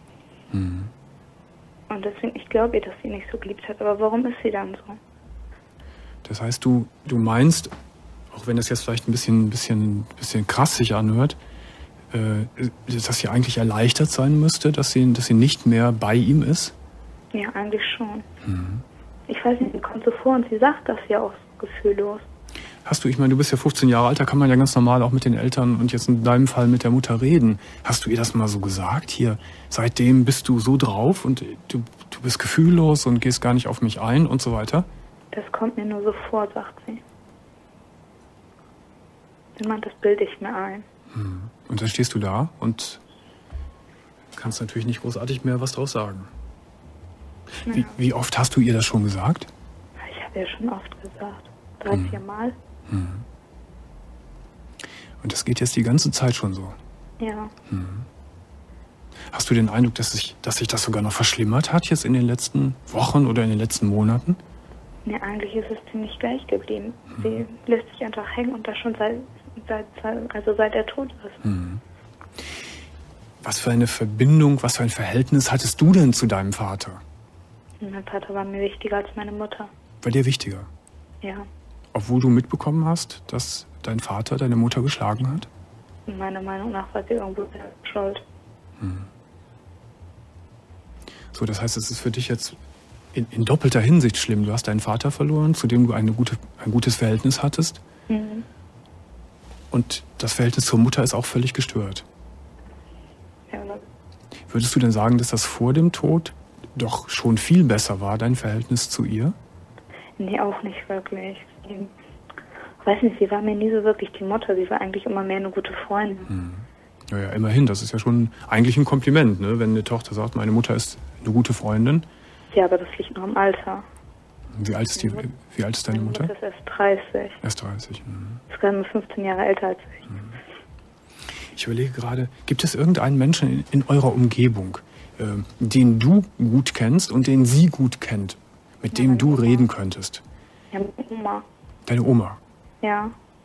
Und deswegen, ich glaube ihr, dass sie nicht so geliebt hat. Aber warum ist sie dann so? Das heißt, du meinst, auch wenn das jetzt vielleicht ein bisschen krass sich anhört, dass sie eigentlich erleichtert sein müsste, dass sie nicht mehr bei ihm ist? Ja, eigentlich schon. Ich weiß nicht, sie kommt so vor und sie sagt das ja auch gefühllos. Ich meine, du bist ja 15 Jahre alt, da kann man ja ganz normal auch mit den Eltern und jetzt in deinem Fall mit der Mutter reden. Hast du ihr das mal so gesagt? Hier, seitdem bist du so drauf und du bist gefühllos und gehst gar nicht auf mich ein und so weiter? Das kommt mir nur so vor, sagt sie. Sie meint, das bilde ich mir ein. Und dann stehst du da und kannst natürlich nicht großartig mehr was draus sagen. Ja. Wie oft hast du ihr das schon gesagt? Ich habe ja schon oft gesagt. 3, 4 Mal. Und das geht jetzt die ganze Zeit schon so? Ja. Hast du den Eindruck, dass sich das sogar noch verschlimmert hat jetzt in den letzten Wochen oder in den letzten Monaten? Nee, eigentlich ist es ziemlich gleich geblieben. Sie lässt sich einfach hängen und das schon seit er tot ist. Was für eine Verbindung, was für ein Verhältnis hattest du denn zu deinem Vater? Mein Vater war mir wichtiger als meine Mutter. War dir wichtiger? Ja. Obwohl du mitbekommen hast, dass dein Vater deine Mutter geschlagen hat? Meiner Meinung nach war sie irgendwo schuld. So, das heißt, es ist für dich jetzt in doppelter Hinsicht schlimm. Du hast deinen Vater verloren, zu dem du ein gutes Verhältnis hattest. Und das Verhältnis zur Mutter ist auch völlig gestört. Ja. Würdest du denn sagen, dass das vor dem Tod doch schon viel besser war, dein Verhältnis zu ihr? Nee, auch nicht wirklich. Ich weiß nicht, sie war mir nie so wirklich die Mutter. Sie war eigentlich immer mehr eine gute Freundin. Ja, immerhin. Das ist ja schon eigentlich ein Kompliment, ne? Wenn eine Tochter sagt, meine Mutter ist eine gute Freundin. Ja, aber das liegt nur im Alter. Wie alt ist deine Mutter? Meine Mutter ist erst 30. Erst 30. Ist gerade 15 Jahre älter als ich. Ich überlege gerade, gibt es irgendeinen Menschen in eurer Umgebung, den du gut kennst und den sie gut kennt, mit dem du reden könntest? Ja, meine Oma. Deine Oma? Ja.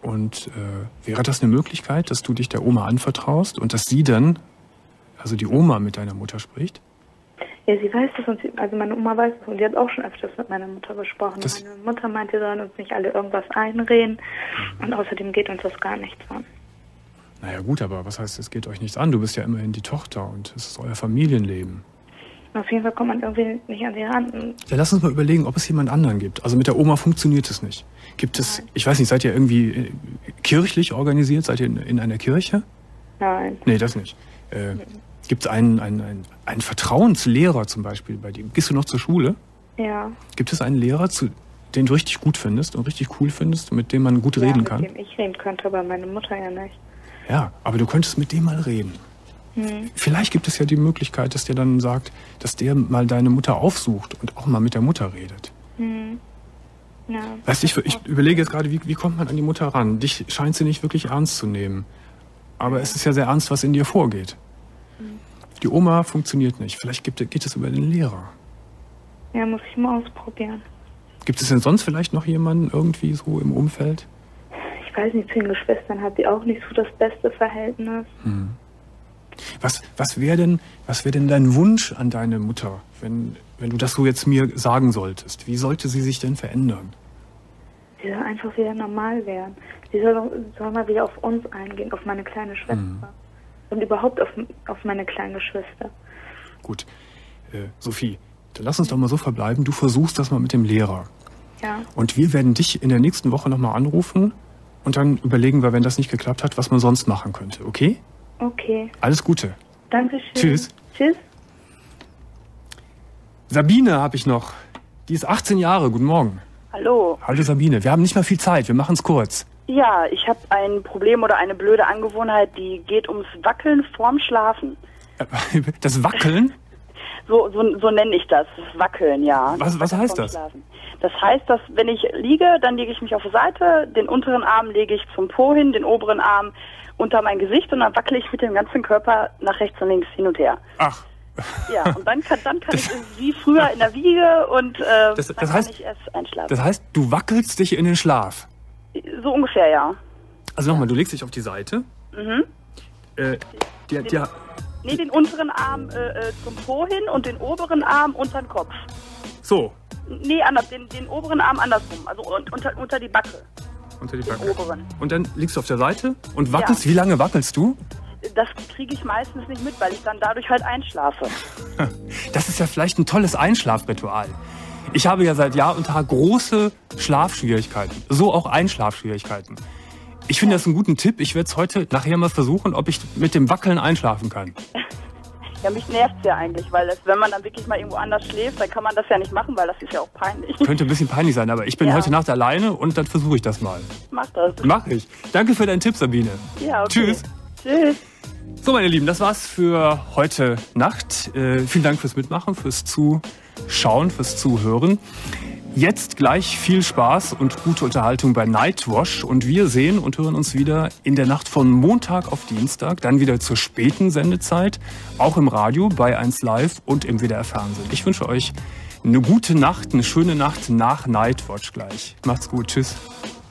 Und wäre das eine Möglichkeit, dass du dich der Oma anvertraust und dass sie dann, also die Oma, mit deiner Mutter spricht? Ja, sie weiß das, also meine Oma weiß das und die hat auch schon öfters mit meiner Mutter gesprochen. Meine Mutter meinte, wir sollen uns nicht alle irgendwas einreden und außerdem geht uns das gar nichts an. Naja gut, aber was heißt, es geht euch nichts an? Du bist ja immerhin die Tochter und es ist euer Familienleben. Auf jeden Fall kommt man irgendwie nicht an sie ran. Ja, lass uns mal überlegen, ob es jemand anderen gibt. Also mit der Oma funktioniert es nicht. Gibt es, ich weiß nicht, seid ihr irgendwie kirchlich organisiert? Seid ihr in einer Kirche? Nein. Nee, das nicht. Gibt es einen Vertrauenslehrer zum Beispiel bei dir? Gehst du noch zur Schule? Ja. Gibt es einen Lehrer, den du richtig gut findest und richtig cool findest, mit dem man gut reden kann? Mit dem ich reden könnte, aber meine Mutter ja nicht. Ja, aber du könntest mit dem mal reden. Vielleicht gibt es ja die Möglichkeit, dass der dann sagt, dass der mal deine Mutter aufsucht und auch mal mit der Mutter redet. Ja. Weißt du, ich überlege jetzt gerade, wie kommt man an die Mutter ran? Dich scheint sie nicht wirklich ernst zu nehmen. Aber es ist ja sehr ernst, was in dir vorgeht. Die Oma funktioniert nicht. Vielleicht geht es über den Lehrer. Ja, muss ich mal ausprobieren. Gibt es denn sonst vielleicht noch jemanden irgendwie so im Umfeld? Ich weiß nicht, zu den Geschwistern hat sie auch nicht so das beste Verhältnis. Was wäre denn dein Wunsch an deine Mutter, wenn du das so jetzt mir sagen solltest? Wie sollte sie sich denn verändern? Sie soll einfach wieder normal werden. Sie soll mal wieder auf uns eingehen, auf meine kleine Schwester. Und überhaupt auf meine kleine Schwester. Gut. Sophie, dann lass uns doch mal so verbleiben. Du versuchst das mal mit dem Lehrer. Ja. Und wir werden dich in der nächsten Woche nochmal anrufen und dann überlegen wir, wenn das nicht geklappt hat, was man sonst machen könnte. Okay? Okay. Alles Gute. Dankeschön. Tschüss. Tschüss. Sabine habe ich noch. Die ist 18 Jahre. Guten Morgen. Hallo. Hallo Sabine. Wir haben nicht mal viel Zeit. Wir machen es kurz. Ja, ich habe ein Problem oder eine blöde Angewohnheit, die geht ums Wackeln vorm Schlafen. Das Wackeln? So nenne ich das. Das Wackeln, ja. Was heißt das? Schlafen. Das heißt, dass wenn ich liege, dann lege ich mich auf die Seite, den unteren Arm lege ich zum Po hin, den oberen Arm unter mein Gesicht und dann wackele ich mit dem ganzen Körper nach rechts und links hin und her. Ach. Ja, und dann kann ich wie früher in der Wiege und das kann heißt, ich erst einschlafen. Das heißt, du wackelst dich in den Schlaf? So ungefähr, ja. Also nochmal, du legst dich auf die Seite. Den unteren Arm zum Po hin und den oberen Arm unter den Kopf. So. Nee, anders, den oberen Arm andersrum, also unter die Backe. Unter die Den Backe. oberen. Und dann liegst du auf der Seite und wackelst. Ja. Wie lange wackelst du? Das kriege ich meistens nicht mit, weil ich dann dadurch halt einschlafe. Das ist ja vielleicht ein tolles Einschlafritual. Ich habe ja seit Jahr und Tag große Schlafschwierigkeiten. So auch Einschlafschwierigkeiten. Ich finde das einen guten Tipp. Ich werde es heute nachher mal versuchen, ob ich mit dem Wackeln einschlafen kann. Ja, mich nervt's ja eigentlich, weil wenn man dann wirklich mal irgendwo anders schläft, dann kann man das ja nicht machen, weil das ist ja auch peinlich. Könnte ein bisschen peinlich sein, aber ich bin heute Nacht alleine und dann versuche ich das mal. Mach das. Mach ich. Danke für deinen Tipp, Sabine. Ja, okay. Tschüss. Tschüss. So, meine Lieben, das war's für heute Nacht. Vielen Dank fürs Mitmachen, fürs Zuschauen, fürs Zuhören. Jetzt gleich viel Spaß und gute Unterhaltung bei Nightwash. Und wir sehen und hören uns wieder in der Nacht von Montag auf Dienstag, dann wieder zur späten Sendezeit, auch im Radio, bei 1 Live und im WDR Fernsehen. Ich wünsche euch eine gute Nacht, eine schöne Nacht nach Nightwatch gleich. Macht's gut, tschüss.